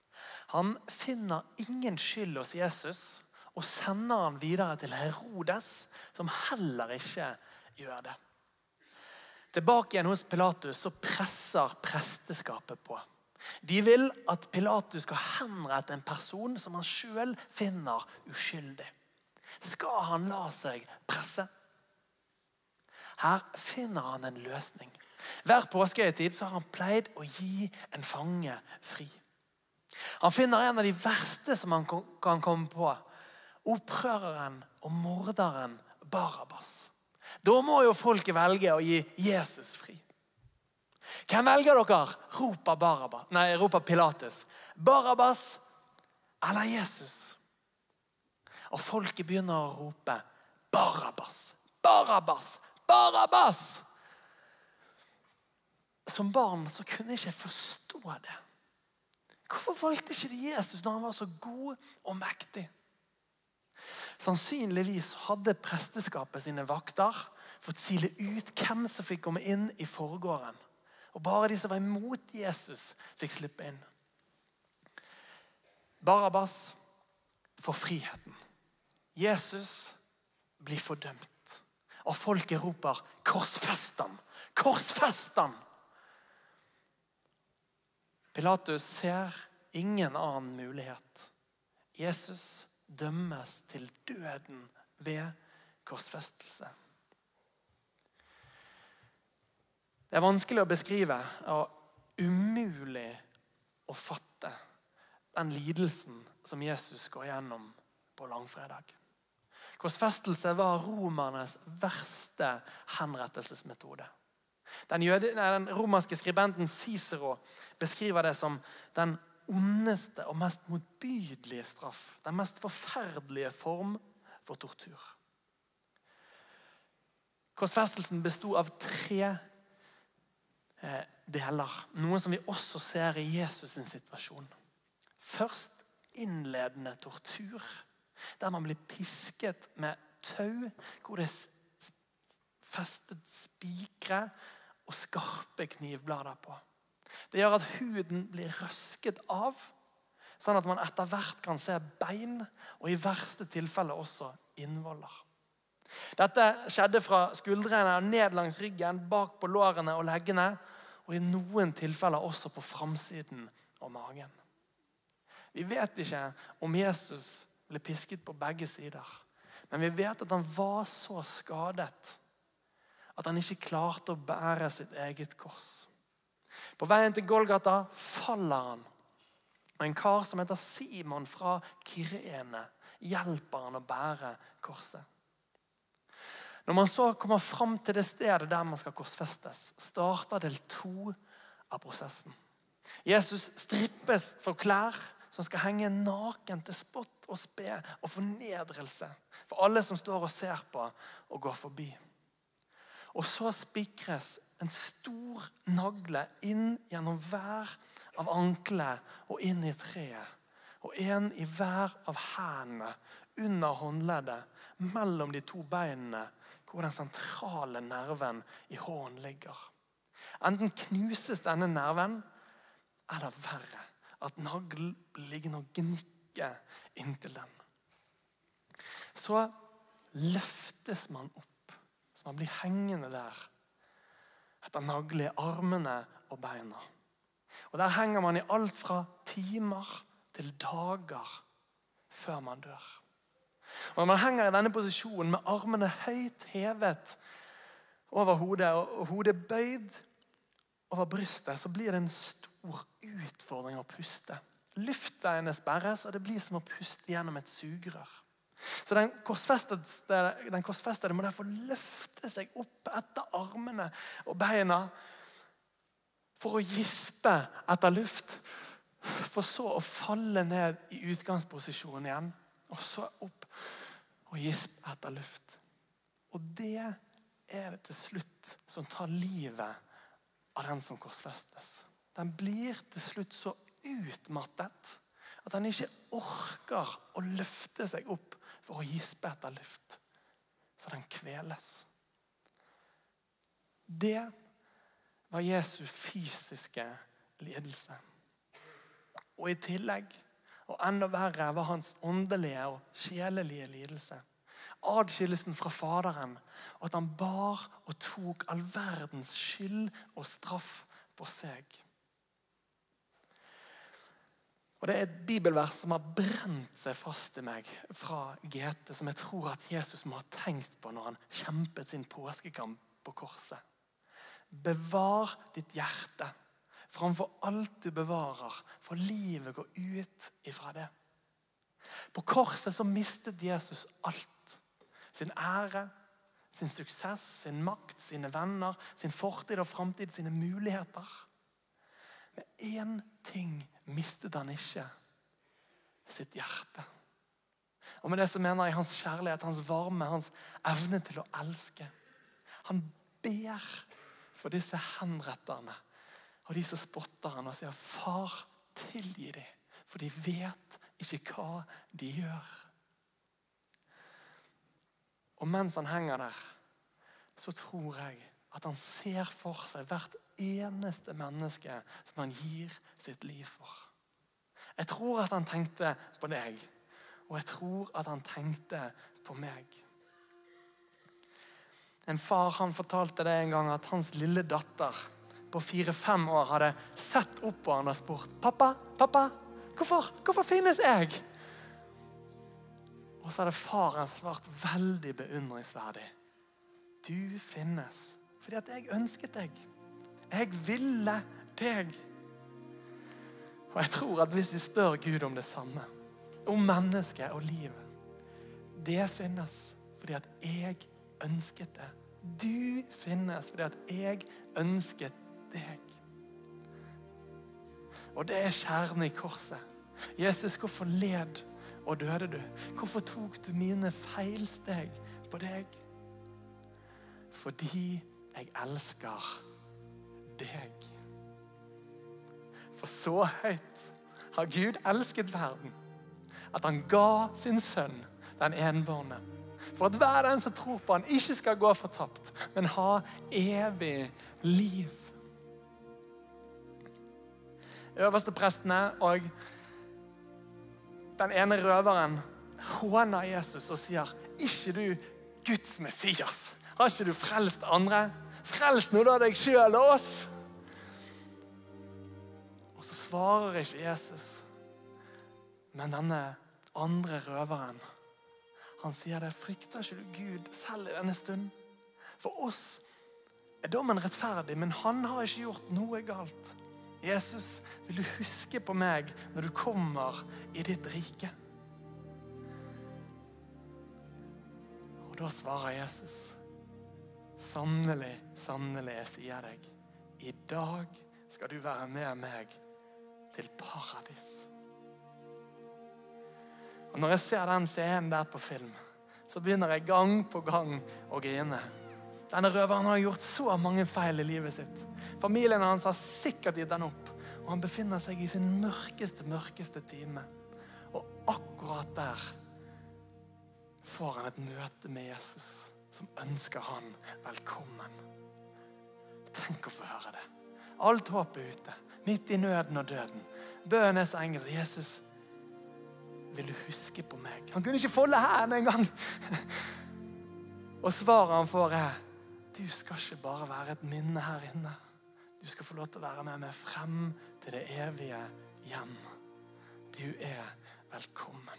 Han finner ingen skyld hos Jesus og sender han videre til Herodes, som heller ikke gjør det. Tilbake igjen hos Pilatus så presser presteskapet på. De vil at Pilatus skal henrette en person som han selv finner uskyldig. Skal han la seg presse? Her finner han en løsning. Hver påskehøytid så har han pleid å gi en fange fri. Han finner en av de verste som han kan komme på. Opprøreren og morderen Barabbas. Da må jo folket velge å gi Jesus fri. Hvem velger dere? Roper Barabbas. Nei, roper Pilatus. Barabbas eller Jesus? Og folket begynner å rope Barabbas, Barabbas, Barabbas! Som barn så kunne jeg ikke forstå det. Hvorfor valgte ikke de Jesus når han var så god og mektig? Sannsynligvis hadde presteskapet sine vakter fått sile ut hvem som fikk komme inn i forgården. Og bare de som var imot Jesus fikk slippe inn. Barabbas får friheten. Jesus blir fordømt. Og folket roper, korsfest ham, korsfest ham. Pilatus ser ingen annen mulighet. Jesus dømmes til døden ved korsfestelse. Det er vanskelig å beskrive og umulig å fatte den lidelsen som Jesus går gjennom på langfredag. Korsfestelse var romernes verste henrettelsesmetode. Den, jøde, nei, den romerske skribenten Cicero beskriver det som den ondeste og mest motbydelige straff. Den mest forferdelige form for tortur. Korsfestelsen bestod av tre eh, deler. Noe som vi også ser i Jesus' situasjon. Først innledende tortur, der man blir pisket med tau, hvor det er festet spikre og skarpe knivblader på. Det gjør at huden blir røsket av, sånn at man etter hvert kan se bein, og i verste tilfelle også innvoller. Dette skjedde fra skuldrene ned langs ryggen, bak på lårene og leggene, og i noen tilfeller også på framsiden og magen. Vi vet ikke om Jesus ble pisket på begge sider, men vi vet at han var så skadet at han ikke klarte å bære sitt eget kors. På veien til Golgata faller han, og en kar som heter Simon fra Kyrene hjelper han å bære korset. Når man så kommer fram til det stedet der man skal korsfestes, starter del to av prosessen. Jesus strippes for klær som skal henge naken til spott og spe og fornedrelse for alle som står og ser på og går forbi. Og så spikres en stor nagle inn gjennom hver av anklene og inn i treet, og en i hver av hendene under håndleddet, mellom de to beinene, hvor den sentrale nerven i hånden ligger. Enten knuses denne nerven, eller verre, at naglen blir liggende og gnikke inntil den. Så løftes man opp, så man blir hengende der, etter nagle i armene og beina. Og der henger man i alt fra timer til dager før man dør. Og når man henger i denne posisjonen med armene høyt hevet over hodet og hodet bøyd over brystet, så blir det en stor utfordring å puste. Luftveiene sperres, og det blir som å puste gjennom et sugerør. Så den korsfestede, den korsfestede må derfor løfte seg opp etter armene og beina for å gispe etter luft, for så å falle ned i utgangsposisjonen igjen, og så opp og gispe etter luft. Og det er det til slutt som tar livet av den som korsfestes. Den blir til slutt så utmattet at han ikke orker å løfte seg opp for å gispe etter luft, så den kveles. Det var Jesu fysiske lidelse. Og i tillegg, og enda verre, var hans åndelige og sjelelige lidelse. Adskillelsen fra Faderen, og at han bar og tok all verdens skyld og straff på seg. Og det er et bibelvers som har brent seg fast i meg fra G T, som jeg tror at Jesus må ha tenkt på når han kjempet sin påskekamp på korset. Bevar ditt hjerte framfor alt du bevarer, for livet går ut ifra det. På korset så mistet Jesus alt. Sin ære, sin suksess, sin makt, sine venner, sin fortid og fremtid, sine muligheter. Men én ting mistet han ikke: sitt hjerte. Og med det så mener jeg hans kjærlighet, hans varme, hans evne til å elske. Han ber for disse henretterne og de som spotter han og sier: far, tilgi dem, for de vet ikke hva de gjør. Og mens han henger der, så tror jeg at han ser for seg hvert eneste menneske som han gir sitt liv for. Jeg tror at han tenkte på deg, og jeg tror at han tenkte på meg. En far han fortalte det en gang, at hans lille datter på fire-fem år hadde sett opp på han og spurt: pappa, pappa, hvorfor, hvorfor finnes jeg? Og så hadde faren svart veldig beundringsverdig: du finnes fordi at jeg ønsket deg. Jeg ville deg. Og jeg tror at hvis vi spør Gud om det samme, om mennesket og livet, det finnes fordi at jeg ønsket det. Du finnes fordi at jeg ønsket deg. Og det er kjernen i korset. Jesus, hvorfor led og døde du? Hvorfor tok du mine feilsteg på deg? Fordi jeg elsker deg. For så høyt har Gud elsket verden, at han ga sin sønn, den enbårne, for at hver den som tror på han ikke skal gå fortapt, men ha evig liv. Øverste prestene og den ene røveren håner Jesus og sier, ikke du Guds Messias? Har ikke du frelst andre? Frels nå da deg selv og oss. Og så svarer ikke Jesus, men denne andre røveren, han sier det, frykter ikke du Gud selv i denne stund? For oss er dommen rettferdig, men han har ikke gjort noe galt. Jesus, vil du huske på meg når du kommer i ditt rike? Og da svarer Jesus, sannelig, sannelig, jeg sier deg, i dag skal du være med meg til paradis. Og når jeg ser den scenen der på film, så begynner jeg gang på gang å grine. Denne røveren har gjort så mange feil i livet sitt. Familien hans har sikkert gitt han opp, og han befinner seg i sin mørkeste, mørkeste time. Og akkurat der får han et møte med Jesus, som ønsker han velkommen. Tenk å få høre det. Alt håp er ute, midt i nøden og døden. Bønnen er så enkel, så Jesus, vil du huske på meg? Han kunne ikke folde hendene en gang. Og svaret han får er, du skal ikke bare være et minne her inne. Du skal få lov til å være med meg frem til det evige hjem. Du er velkommen.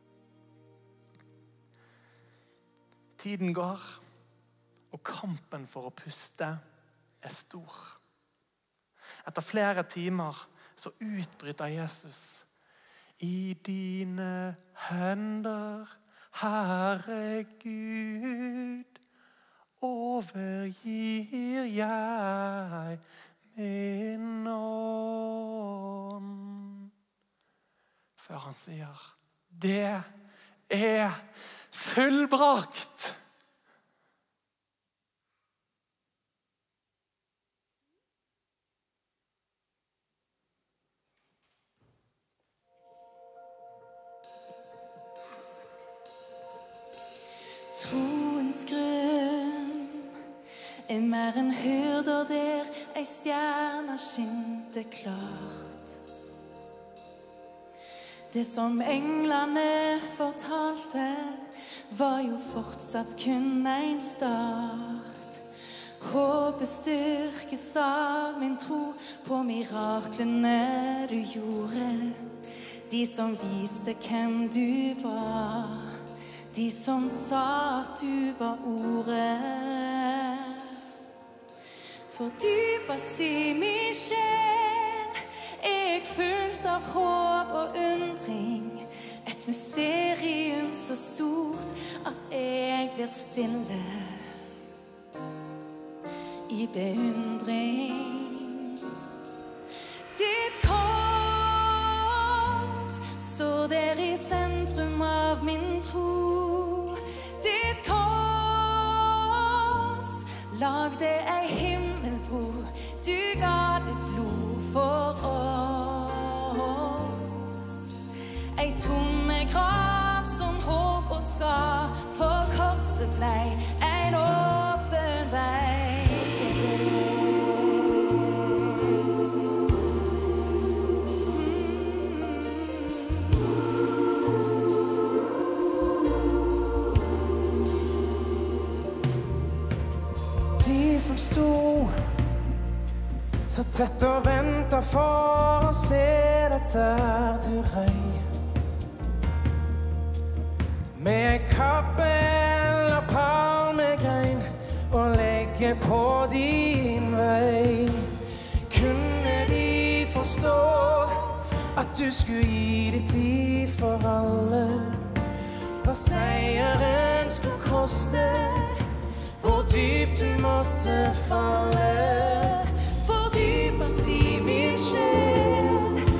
Tiden går, og kampen for å puste er stor. Etter flere timer så utbryter Jesus, i dine hender, Herre Gud, overgir jeg min ånd. Før han sier, det er fullbrakt. Troens grunn er mer enn hyrder der ei stjerne skinte klart. Det som englene fortalte var jo fortsatt kun en start. Håpet styrkes av min tro på miraklene du gjorde. De som viste hvem du var. De som sa at du var ordet. For dypest i min sjel er jeg fullt av håp og undring. Et mysterium så stort at jeg blir stille i beundring. Ditt kors står der i sentrum av min tro. Ditt kors lagde ei himmelbro. Du ga ditt blod for oss. Ei tomme grav som håp og skal, for korset blei en åpen vei til deg. Som sto så tett og ventet for å se deg der du røy. Med en kappe eller palmegrein og legge på din vei. Kunne de forstå at du skulle gi ditt liv for alle? Hva seieren skulle koste? Hvor dypt du måtte falle. For dypest i min sjel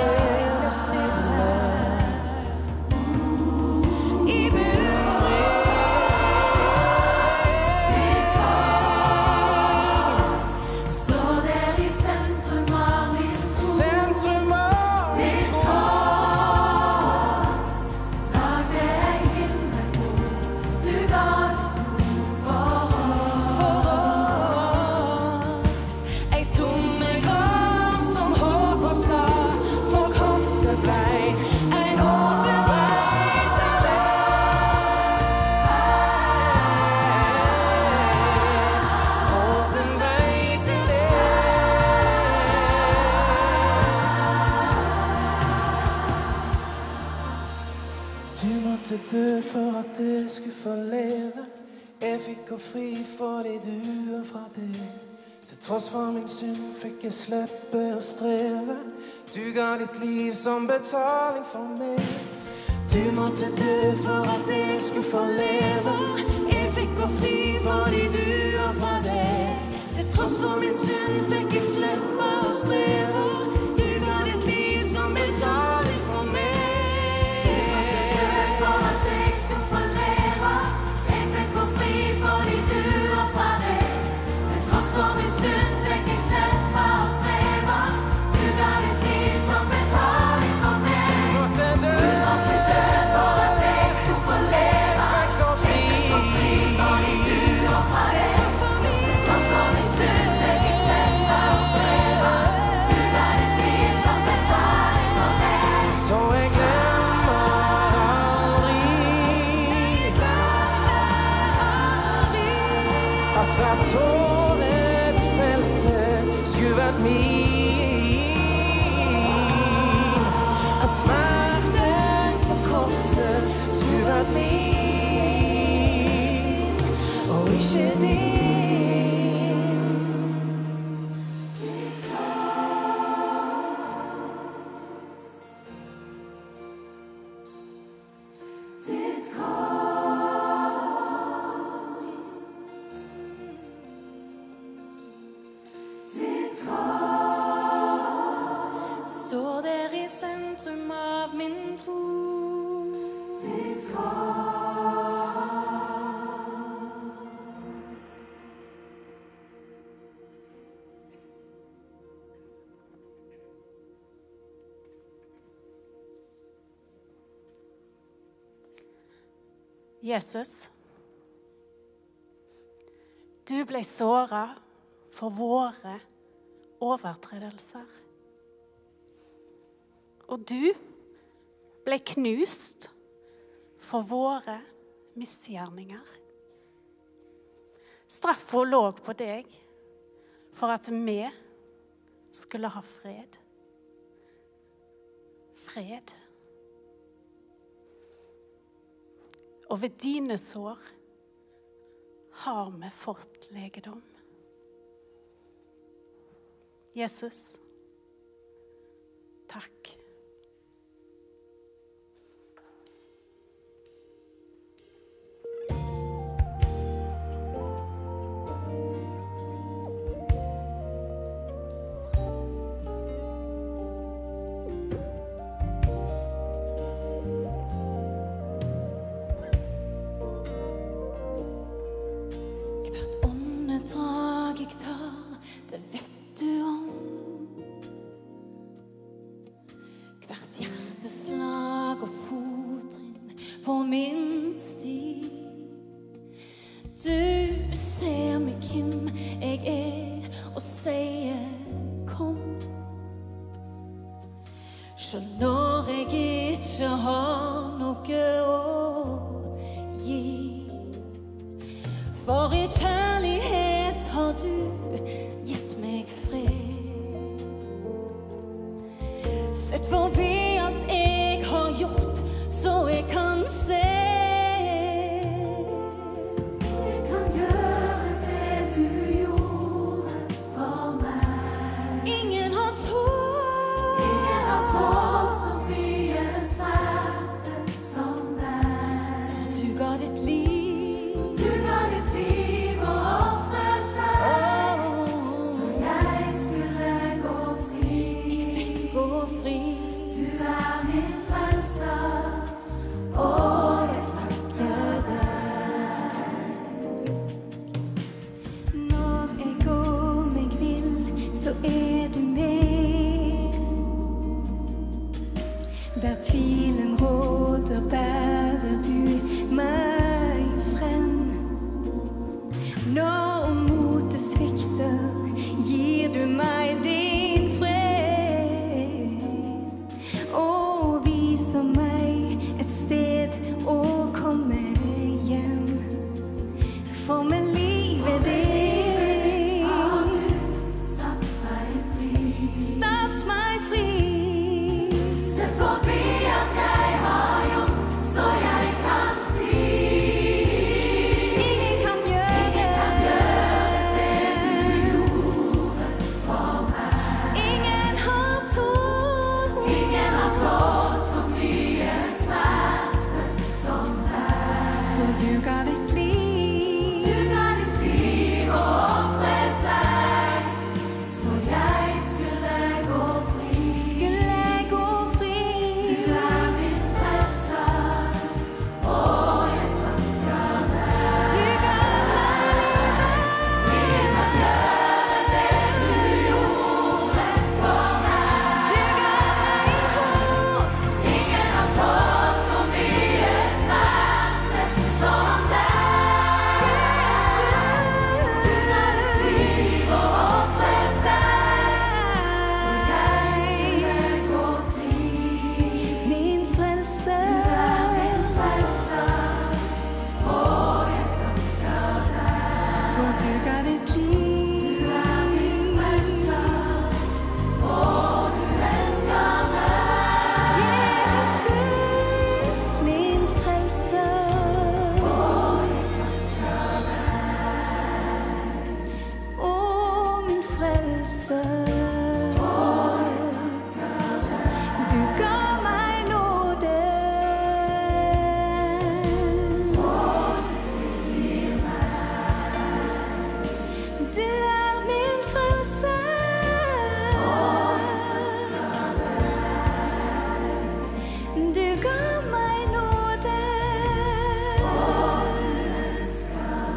fred blir stille. I beundring. Ditt kors står der i sentrum av min tro. Sentrum av min Ditt tro. kors lagde ei himmelbord. Du ga ditt blod for oss. For oss. Ei tomme grav som håper skal, for korset blei en åpen vei til deg. Åpen vei til deg. Du måtte dø for at jeg skulle få leve. Jeg fikk gå fri fordi du er fra deg. Til tross for min synd fikk jeg slippe å streve. Du ga ditt liv som betaling for meg. Du måtte dø for at jeg skulle få leve. Jeg fikk gå fri fordi du er fra deg. Til tross for min synd fikk jeg slippe å streve. Du ga ditt liv som betaling for meg. For at jeg skulle få leve. Jeg fikk gå fri fordi du var fra deg. Til tross for min synd fikk jeg slippe å streve. Du ga ditt liv som betaling for meg. Måtte dø. Du måtte dø for at jeg skulle få leve. Fikk gå fri. Jeg fikk gå fri fordi du var fra deg. Til tross for min- Til tross for min synd fikk jeg slippe å streve. Du ga ditt liv som betaling for meg. Så jeg glemmer aldri at hver tåre du felte skulle vært min. At smerten på korset skulle vært min, og ikke din. Ditt kors. Ditt kors Står der i sentrum av min tro. Ditt kors. Jesus, du ble såret for våre overtredelser. Og du ble knust for våre misgjerninger. Straffa lå på deg for at vi skulle ha fred. Fred. Og ved dine sår har vi fått legedom. Jesus, takk. Hvert åndedrag jeg tar, det vet du om. Hvert hjerteslag og fottrinn på min sti. Du ser meg hvem jeg er og sier kom. Selv når jeg ikke har noe å gi. For i kjærlighet har du gitt meg fred. Sett forbi alt jeg har gjort, så jeg kan se. Jeg kan gjøre det du gjorde for meg. Ingen har tålt. Ingen har tålt så mye smerte som deg. Du ga ditt liv. Du ga ditt liv og offret deg, så jeg skulle gå fri. Gå fri. Der tvilen råder, bærer du meg frem. Når motet svikter, gir du meg din fred. Og viser meg et sted å komme hjem. For med livet ditt har du satt meg fri. Satt meg fri. Sett forbi at jeg har gjort så jeg kan si. Ingen kan gjøre, ingen kan gjøre det du gjorde for meg. Ingen har tålt, ingen har tålt så mye smerte som deg. For du ga ditt liv, du ga ditt liv og offret deg, så jeg skulle gå fri. Skulle gå fri. Du er min frelser, og jeg takker deg. Du ga meg livet. Ingen kan gjøre det du gjorde for meg. Du ga meg håp. Ingen har tålt så mye smerte som deg. Du ga ditt liv og offret deg, så jeg skulle gå fri. Min frelser. Du er min frelser, og jeg takker deg. For du ga ditt liv. Du er min frelser, og du elsker meg. Jesus, min frelser, og jeg takker deg. Å, min frelser, og jeg takker deg. Du ga meg nåde, og du tilgir meg. Du er min frelser, og jeg takker deg. Du ga meg nåde, og du elsker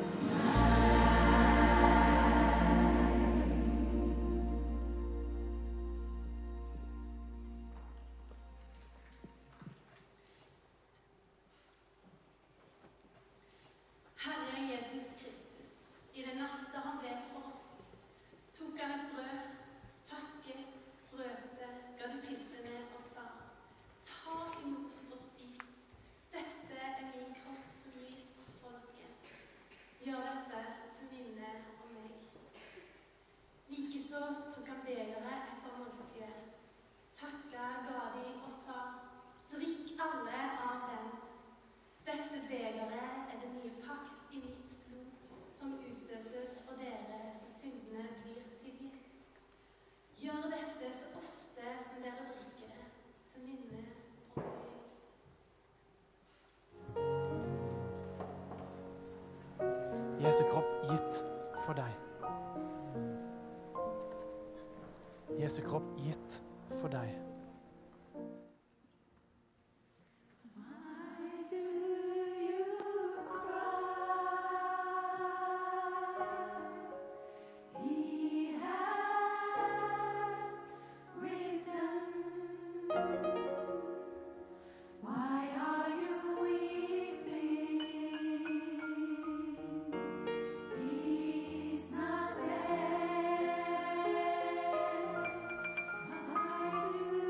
Herre Jesus Kristus, i den natt da han ble forrådt, tok han et brød, takket, brødte, ga disiplene og sa: Ta imot og spis. Dette er min kropp som gis for folket. Gjør dette til minne om meg. Likeså tok han begeret etter måltidet, takka, ga de og sa: Drikk alle av den. Dette begeret er den nye pakt i mitt blod, som utstøses for dere så syndene blir tilgitt. Gjør dette så ofte som dere drikker det, til minne om meg. Jesu kropp gitt for deg. Jesu kropp gitt for deg. He has risen. Why are you weeping? He's not dead. Why do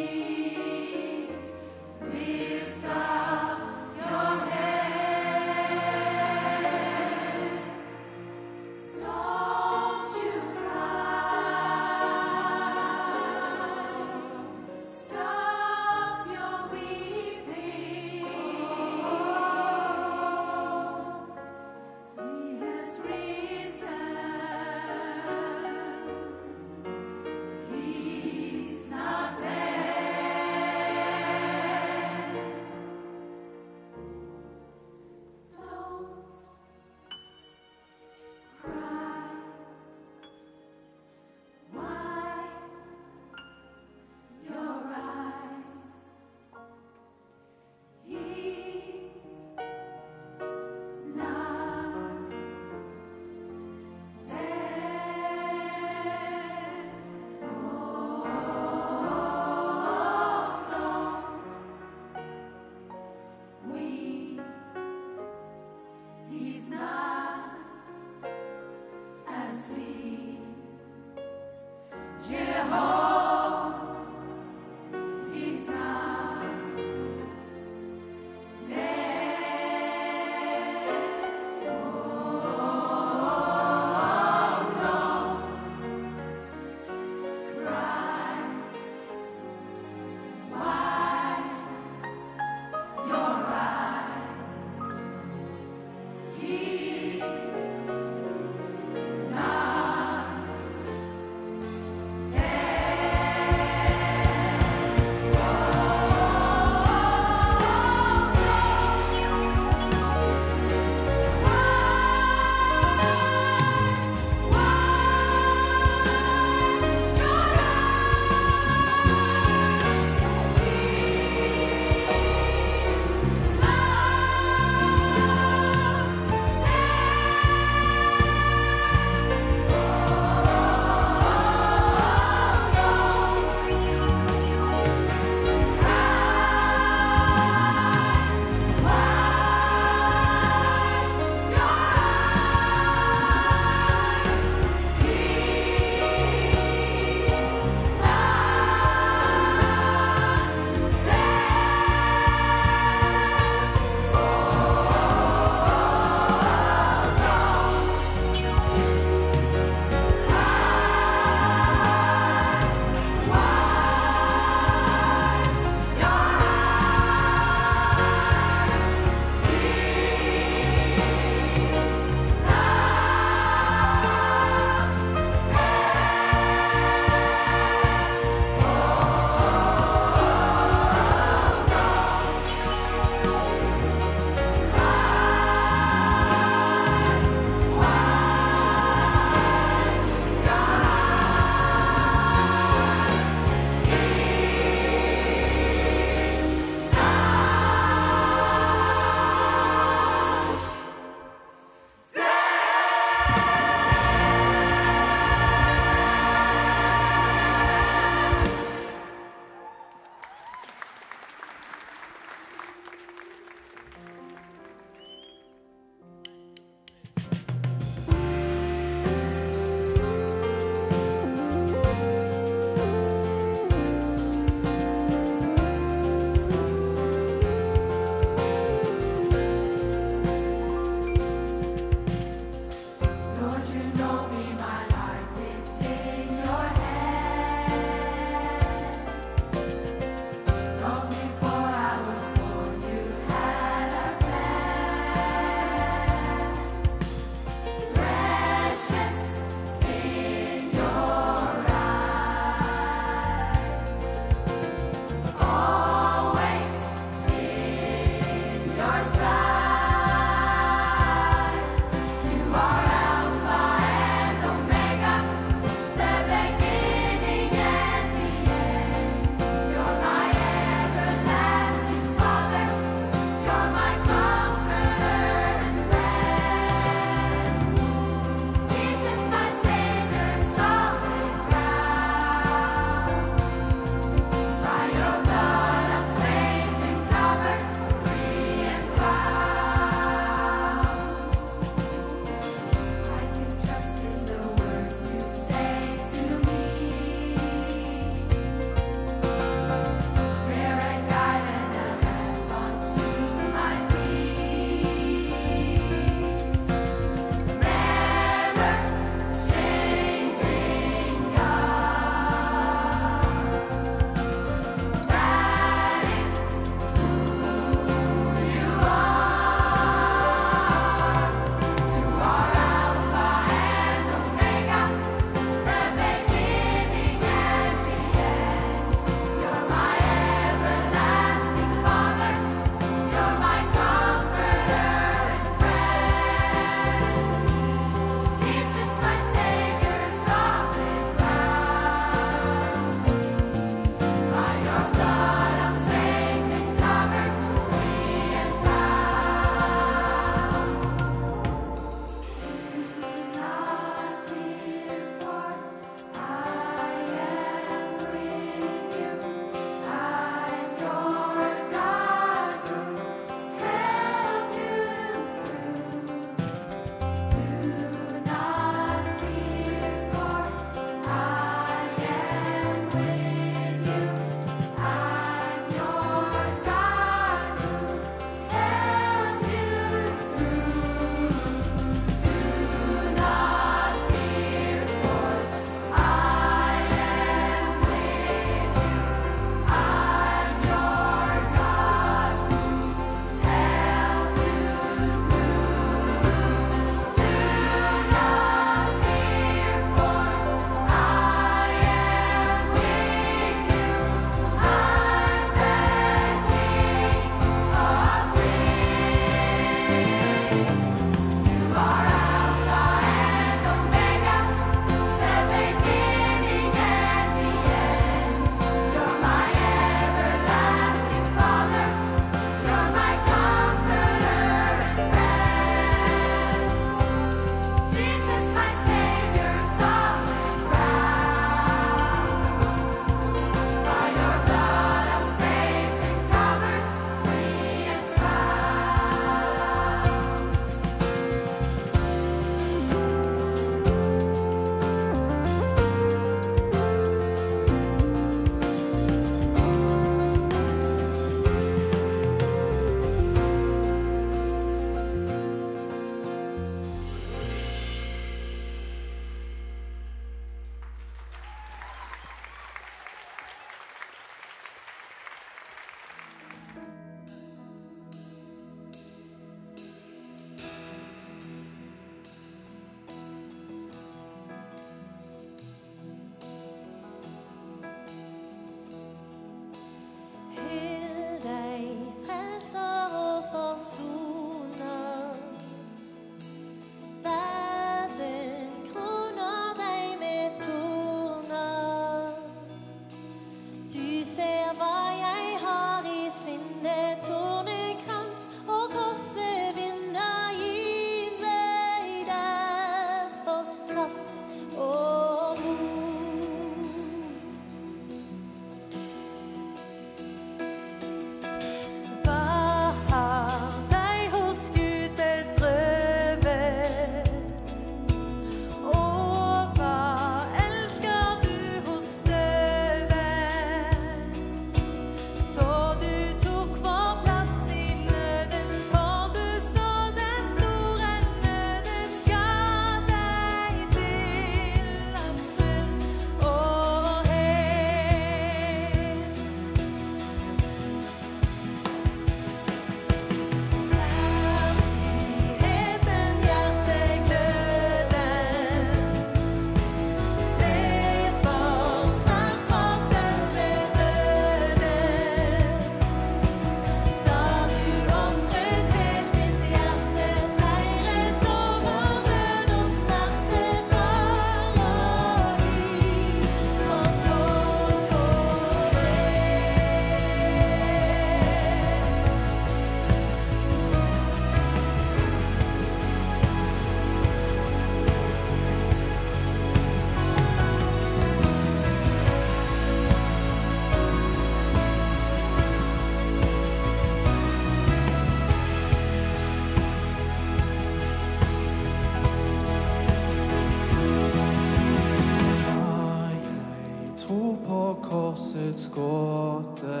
korsets gåte.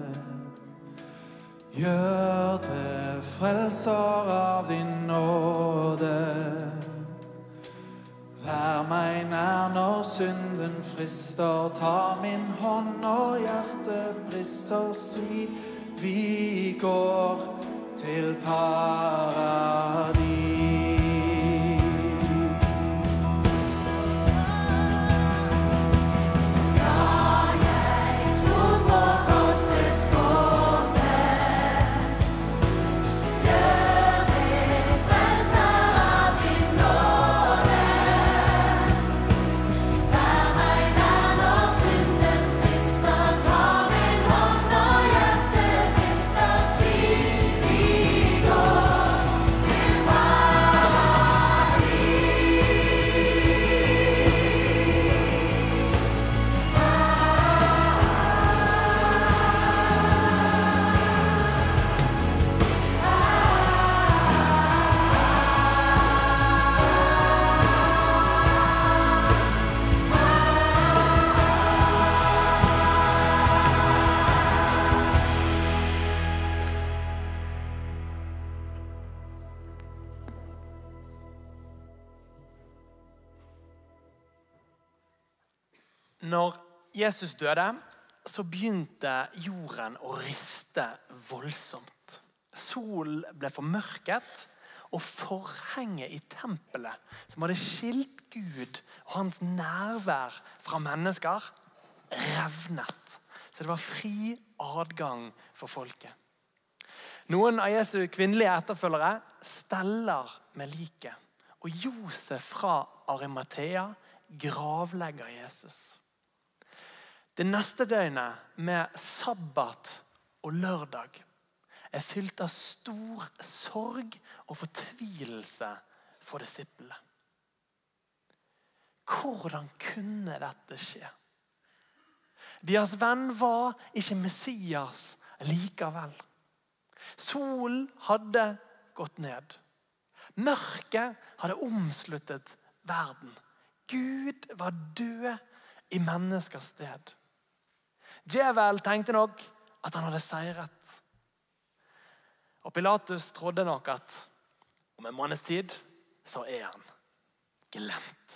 Gjør det, frelser av din nåde. Vær meg nær når synden frister. Ta min hånd og hjertet brister. Si vi går til paradis. Når Jesus døde, så begynte jorden å riste voldsomt. Solen ble formørket, og forhenget i tempelet, som hadde skilt Gud og hans nærvær fra mennesker, revnet. Så det var fri adgang for folket. Noen av Jesu kvinnelige etterfølgere steller med liket, og Josef fra Arimathea gravlegger Jesus. Det neste døgnet med sabbat og lørdag er fylt av stor sorg og fortvilelse for disiplene. Hvordan kunne dette skje? Deres venn var ikke Messias likevel. Solen hadde gått ned. Mørket hadde omsluttet verden. Gud var død i menneskers sted. Djevel tenkte nok at han hadde seiret. Og Pilatus trodde nok at om en måneds tid så er han glemt.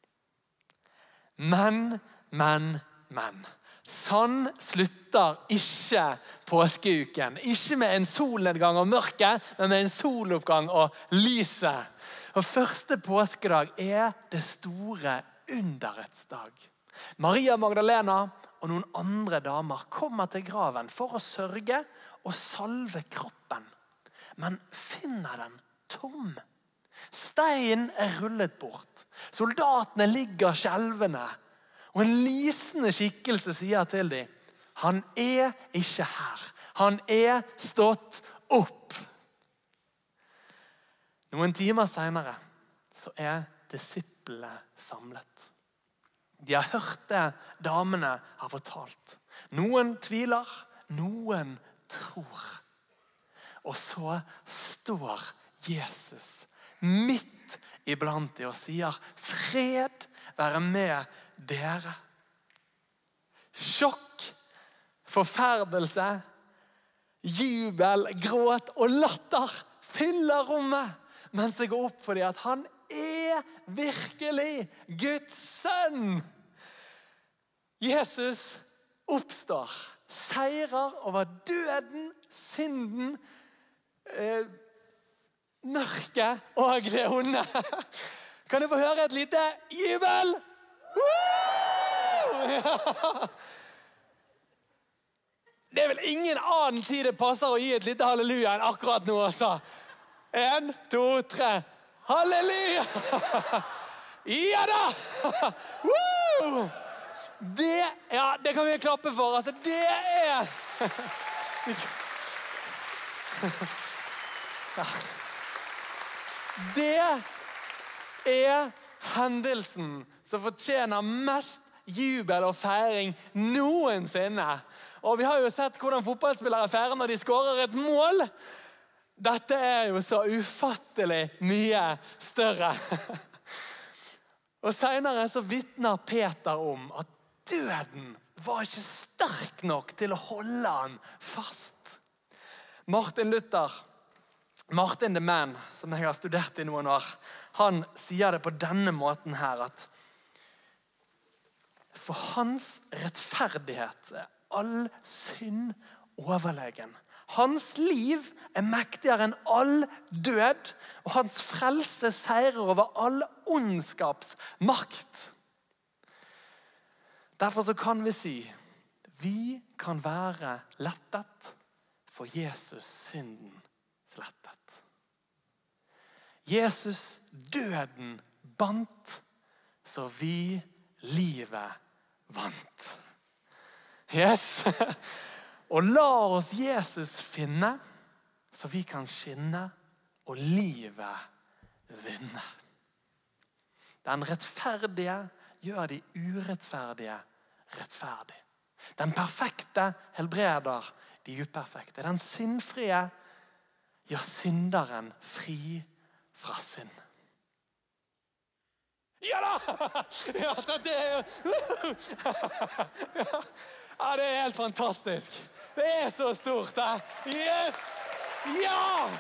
Men, men, men. Sånn slutter ikke påskeuken. Ikke med en solnedgang og mørke, men med en soloppgang og lyset. Og første påskedag er det store underets dag. Maria Magdalena og noen andre damer kommer til graven for å sørge og salve kroppen, men finner den tom. Steinen er rullet bort. Soldatene ligger skjelvende, og en lysende skikkelse sier til dem, han er ikke her. Han er stått opp. Noen timer senere så er disiplene samlet. De har hørt det damene har fortalt. Noen tviler, noen tror. Og så står Jesus midt iblant dem og sier, fred være med dere. Sjokk, forferdelse, jubel, gråt og latter fyller rommet, mens det går opp for dem at han er virkelig Guds sønn. Jesus oppstår, seirer over døden, synden, eh, mørket og det onde. Kan du få høre et lite jubel? Woo! Ja. Det er vel ingen annen tid det passer å gi et lite halleluja enn akkurat nå også. En, to, tre. Halleluja! Ja da! Woo! Det, ja, det kan vi klappe for. Altså, det er... Det er hendelsen som fortjener mest jubel og feiring noensinne. Og vi har jo sett hvordan fotballspillere feirer når de skårer et mål. Dette er jo så ufattelig mye større. Og senere så vittner Peter om at døden var ikke sterk nok til å holde han fast. Martin Luther, Martin the Man, som jeg har studert i noen år, han sier det på denne måten her, at for hans rettferdighet er all synd overlegen. Hans liv er mektigere enn all død, og hans frelse seirer over all ondskaps makt. Derfor så kan vi si, vi kan være lettet, for Jesus synden slettet. Jesus døden bandt, så vi livet vant. Yes! Og la oss Jesus finne, så vi kan skinne og livet vinne. Den rettferdige gjør de urettferdige rettferdig. Den perfekte helbreder de uperfekte. Den syndfrie gjør synderen fri fra synd. Ja da! Ja, det er ja, det er helt fantastisk. Det er så stort, da. Yes! Ja!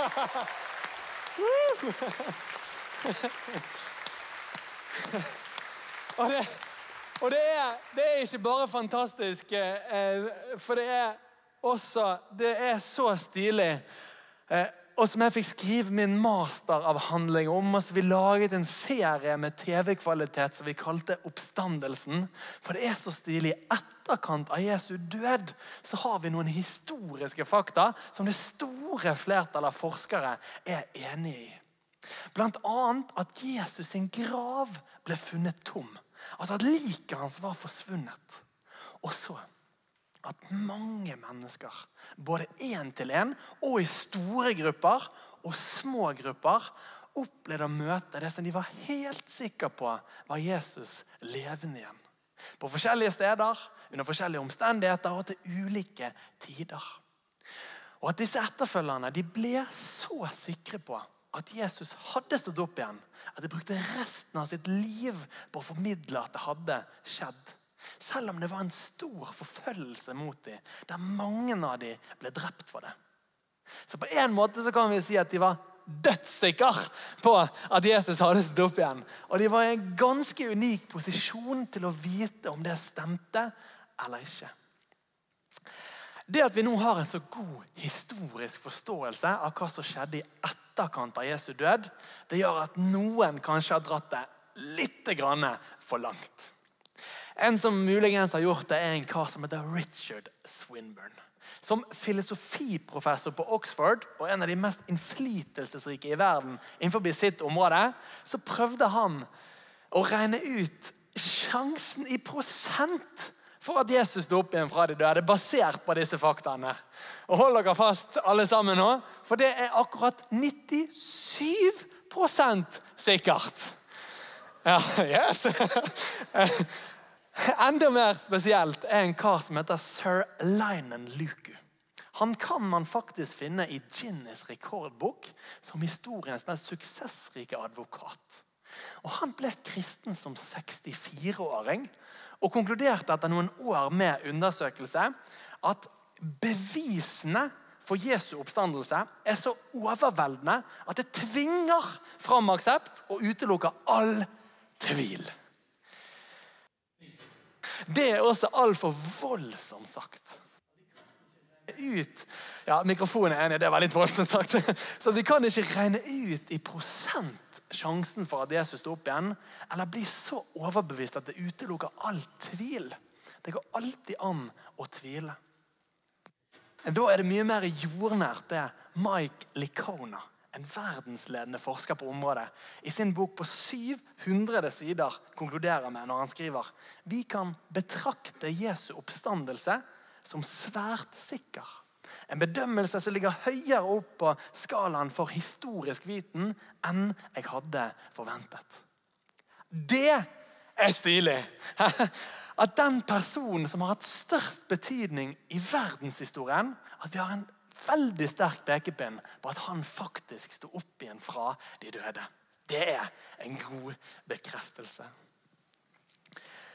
Og det, og det, er, det er ikke bare fantastisk, for det er også, det er så stilig. Og som jeg fikk skrive min masteravhandling om, og så vi laget en serie med tv-kvalitet som vi kalte Oppstandelsen. For det er så stilig. I etterkant av Jesu død så har vi noen historiske fakta som det store flertallet av forskere er enige i. Blant annet at Jesus sin grav ble funnet tom. Altså at liket hans var forsvunnet. Og så at mange mennesker, både en til en og i store grupper og små grupper, opplevde å møte det som de var helt sikre på var Jesus levende igjen. På forskjellige steder, under forskjellige omstendigheter og til ulike tider. Og at disse etterfølgerne, de ble så sikre på at Jesus hadde stått opp igjen, at de brukte resten av sitt liv på å formidle at det hadde skjedd. Selv om det var en stor forfølgelse mot dem, der mange av dem ble drept for det. Så på en måte så kan vi si at de var dødssikre på at Jesus hadde stått opp igjen. Og de var i en ganske unik posisjon til å vite om det stemte eller ikke. Det at vi nå har en så god historisk forståelse av hva som skjedde i etterkant av Jesu død, det gjør at noen kanskje har dratt det litt grann for langt. En som muligens har gjort det er en kar som heter Richard Swinburne. Som filosofiprofessor på Oxford og en av de mest innflytelsesrike i verden innenfor sitt område, så prøvde han å regne ut sjansen i prosent for at Jesus sto opp igjen fra de døde, basert på disse faktaene. Og hold dere fast alle sammen nå, for det er akkurat nittisju prosent sikkert. Ja, yes! Enda mer spesielt er en kar som heter Sir Lionel Luku. Han kan man faktisk finne i Guinness rekordbok som historiens mest suksessrike advokat. Og han ble kristen som sekstifire-åring og konkluderte etter noen år med undersøkelse at bevisene for Jesu oppstandelse er så overveldende at det tvinger fram aksept og utelukker all tvil. Det er også alt for voldsomt sagt. Ut, ja, mikrofonen er enig, det var litt voldsomt sagt. Så vi kan ikke regne ut i prosent sjansen for at Jesus står opp igjen, eller bli så overbevist at det utelukker all tvil. Det går alltid an å tvile. Da er det mye mer jordnært det Mike Licona, en verdensledende forsker på området, i sin bok på syv hundre sider konkluderer med når han skriver: Vi kan betrakte Jesu oppstandelse som svært sikker. En bedømmelse som ligger høyere opp på skalaen for historisk viten enn jeg hadde forventet. Det er stilig! At den personen som har hatt størst betydning i verdenshistorien, at vi har en veldig sterk pekepinn på at han faktisk stod opp igjen fra de døde. Det er en god bekreftelse.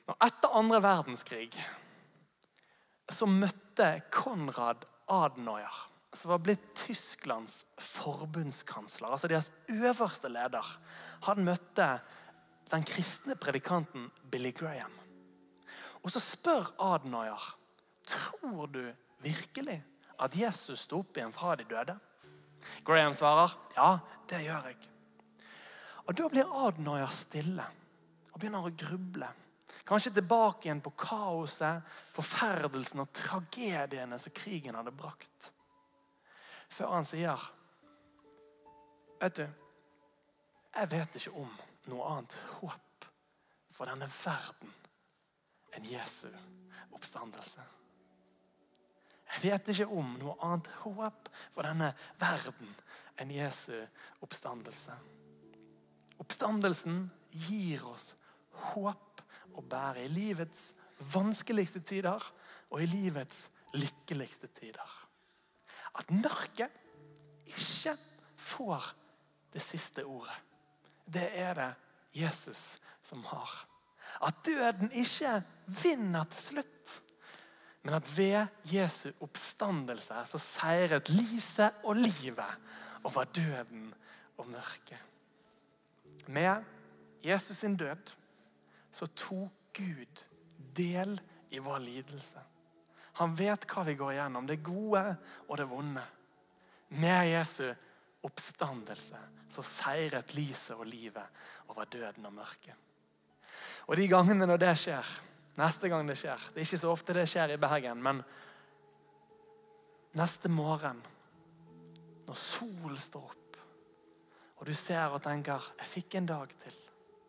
Og etter andre verdenskrig så møtte Konrad Adenauer, som var blitt Tysklands forbundskansler, altså deres øverste leder. Han møtte den kristne predikanten Billy Graham. Og så spør Adenauer, tror du virkelig at Jesus sto opp igjen fra de døde? Graham svarer, ja, det gjør jeg. Og da blir Adenauer stille og begynner å gruble. Kanskje tilbake igjen på kaoset, forferdelsen og tragediene som krigen hadde brakt. Før han sier, vet du, jeg vet ikke om noe annet håp for denne verden enn Jesu oppstandelse. Jeg vet ikke om noe annet håp for denne verden enn Jesu oppstandelse. Oppstandelsen gir oss håp å bære i livets vanskeligste tider og i livets lykkeligste tider. At mørket ikke får det siste ordet. Det er det Jesus som har. At døden ikke vinner til slutt, men at ved Jesu oppstandelse så seiret lyset og livet over døden og mørket. Med Jesus sin død så tok Gud del i vår lidelse. Han vet hva vi går igjennom, det gode og det vonde. Med Jesu oppstandelse så seiret lyset og livet over døden og mørket. Og de gangene når det skjer, neste gang det skjer, det er ikke så ofte det skjer i Bergen, men neste morgen, når solen står opp, og du ser og tenker, jeg fikk en dag til,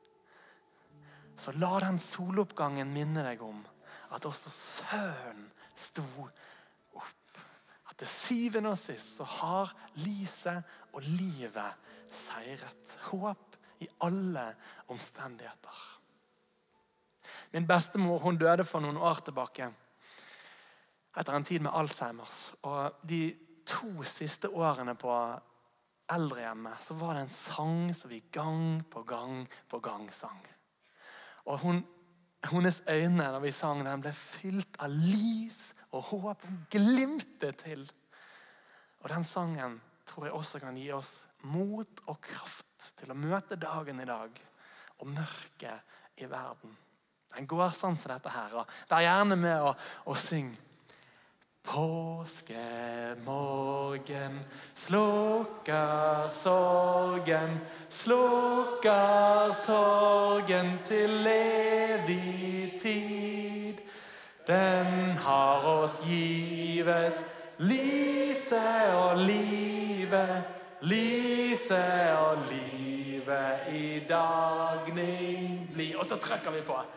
så la den soloppgangen minne deg om at også sønnen sto opp. At til syvende og sist så har lyset og livet seiret. Håp i alle omstendigheter. Min bestemor, hun døde for noen år tilbake etter en tid med Alzheimers. Og de to siste årene på eldrehjemmet så var det en sang som vi gang på gang på gang sang. Og hun, hennes øyne når vi sang den ble fylt av lys og håp. Hun glimtet til. Og den sangen tror jeg også kan gi oss mot og kraft til å møte dagen i dag og mørket i verden. Den går sånn som dette her. Og vær gjerne med å, å synge. Påskemorgen slukker sorgen, slukker sorgen til evig tid. Den har oss givet lyset og livet, lyset og livet i dagning blir. Og så trykker vi på.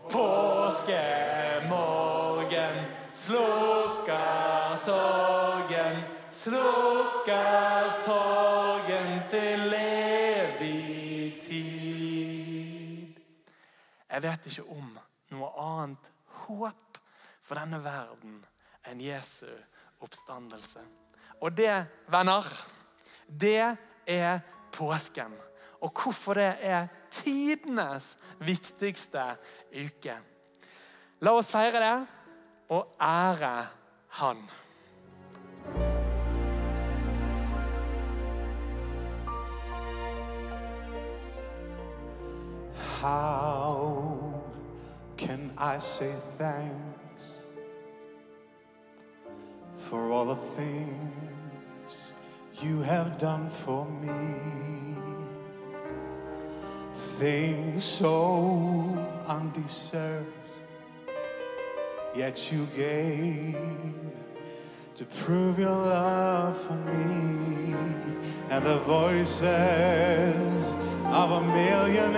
Påskemorgen slukker sorgen, slukker sorgen til evig tid. Jeg vet ikke om noe annet håp for denne verden enn Jesu oppstandelse. Og det, venner, det er påsken. Og hvorfor det er tidenes viktigste uke. La oss feire det og ære han. How can I say thanks for all the things you have done for me? Things so undeserved, yet you gave to prove your love for me. And the voices of a million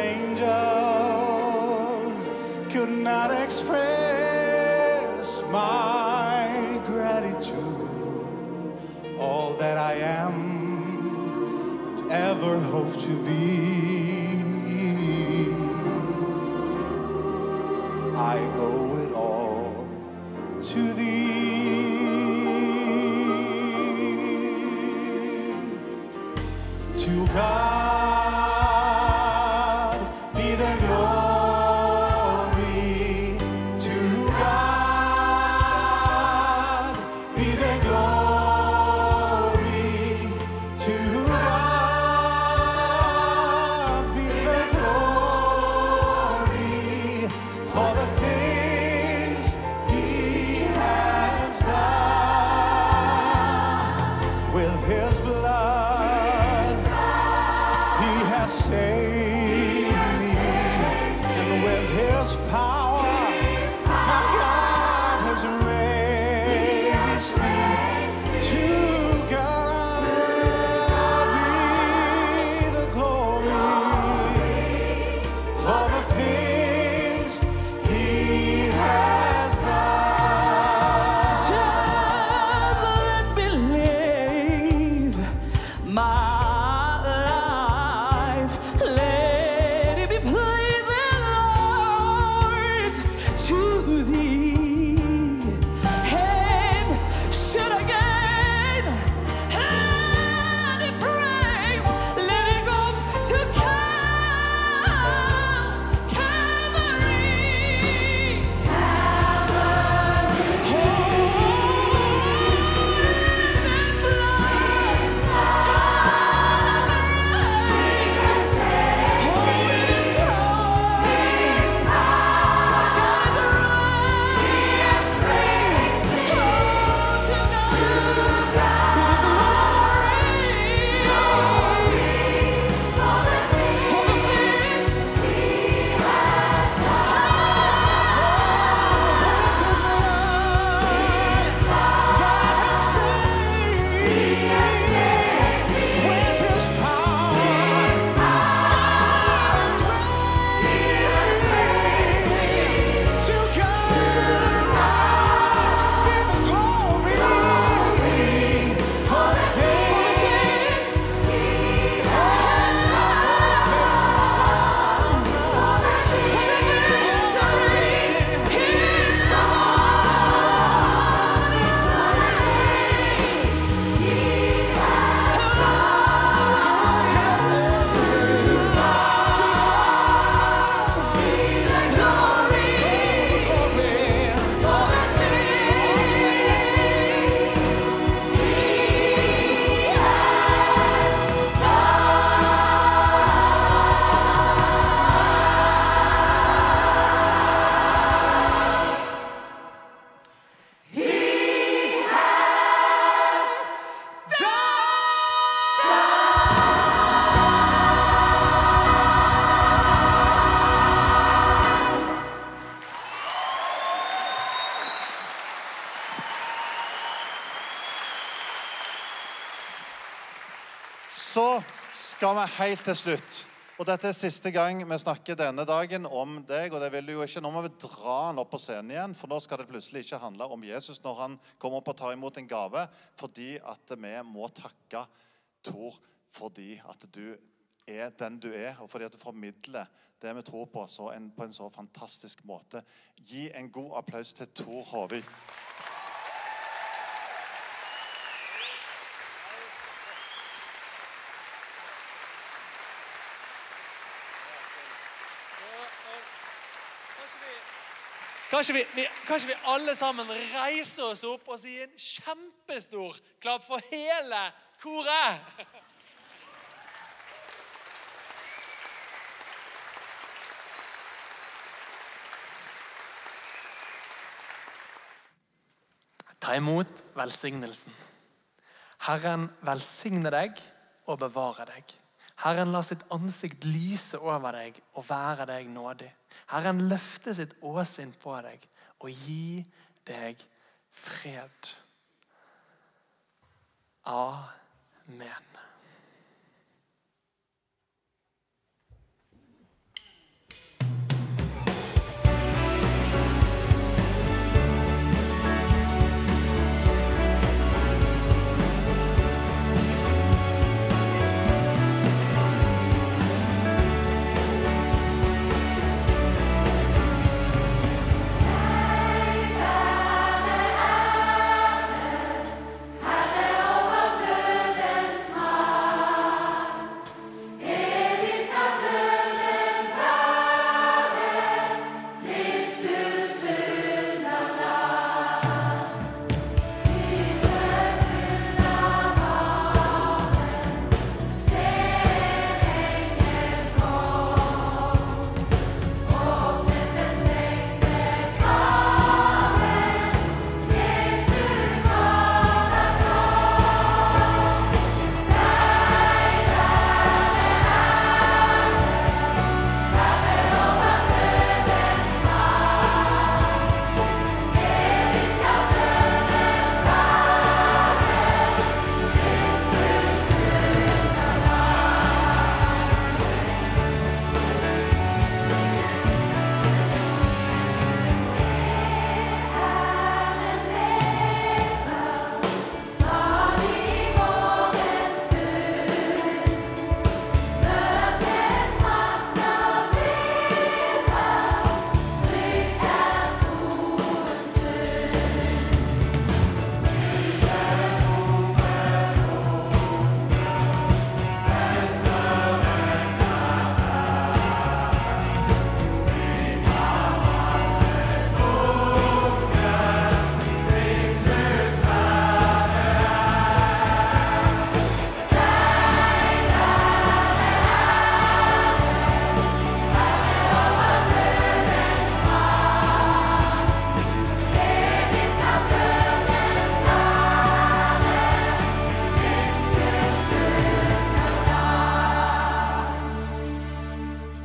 angels could not express my gratitude. All that I am and ever hope to be, I owe it all to thee. To God be the glory His power, my God has raised me. To God be the glory for the things He has done. Just let me live my life. Let it be pleasing, Lord, to Thee. And should I gain any praise, let it go to Cal- Calvary. Så skal vi helt til slutt. Og dette er siste gang vi snakker denne dagen om deg, og det vil jo ikke, nå må vi dra han opp på scenen igjen, for nå skal det plutselig ikke handle om Jesus når han kommer opp og tar imot en gave, fordi at vi må takke Tor fordi at du er den du er, og fordi at du formidler det vi tror på så en, på en så fantastisk måte. Gi en god applaus til Tor Håvik. Kanskje vi, vi, kanskje vi alle sammen reiser oss opp og sier en kjempestor klapp for hele koret. Ta imot velsignelsen. Herren velsigne deg og bevare deg. Herren la sitt ansikt lyse over deg og være deg nådig. Herren løfte sitt åsyn på deg og gi deg fred. Amen. Herre over dødens makt.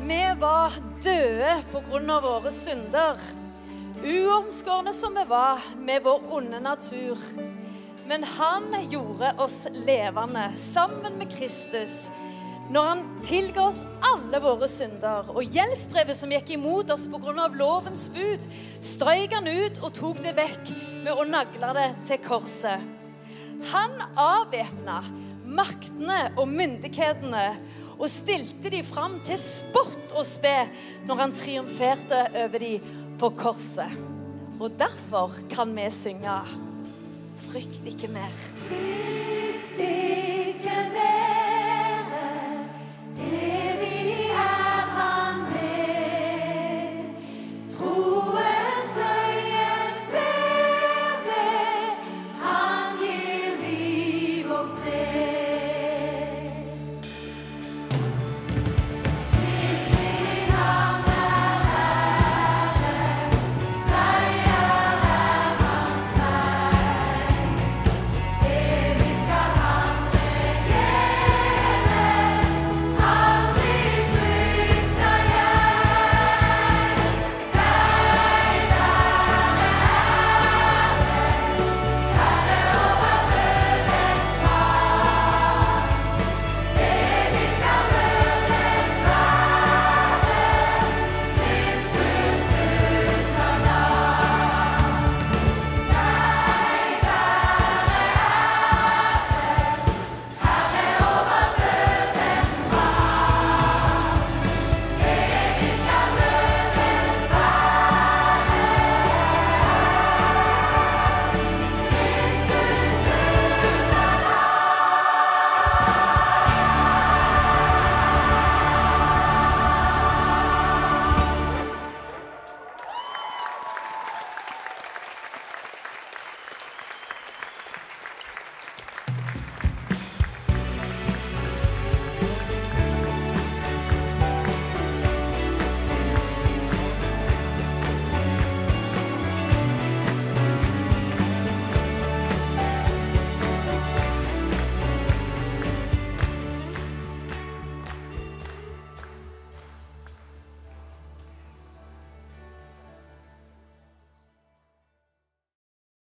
vi var døde på grunn av våre synder, uomskårne som vi var med vår onde natur. Men han gjorde oss levende sammen med Kristus, når han tilga oss alle våre synder, og gjeldsbrevet som gikk imot oss på grunn av lovens bud, strøyk han ut og tok det vekk med å nagle det til korset. Han avvæpnet maktene og myndighetene og stilte de fram til spott og spe når han triumferte over de på korset. Og derfor kan vi synge: Frykt ikke mer.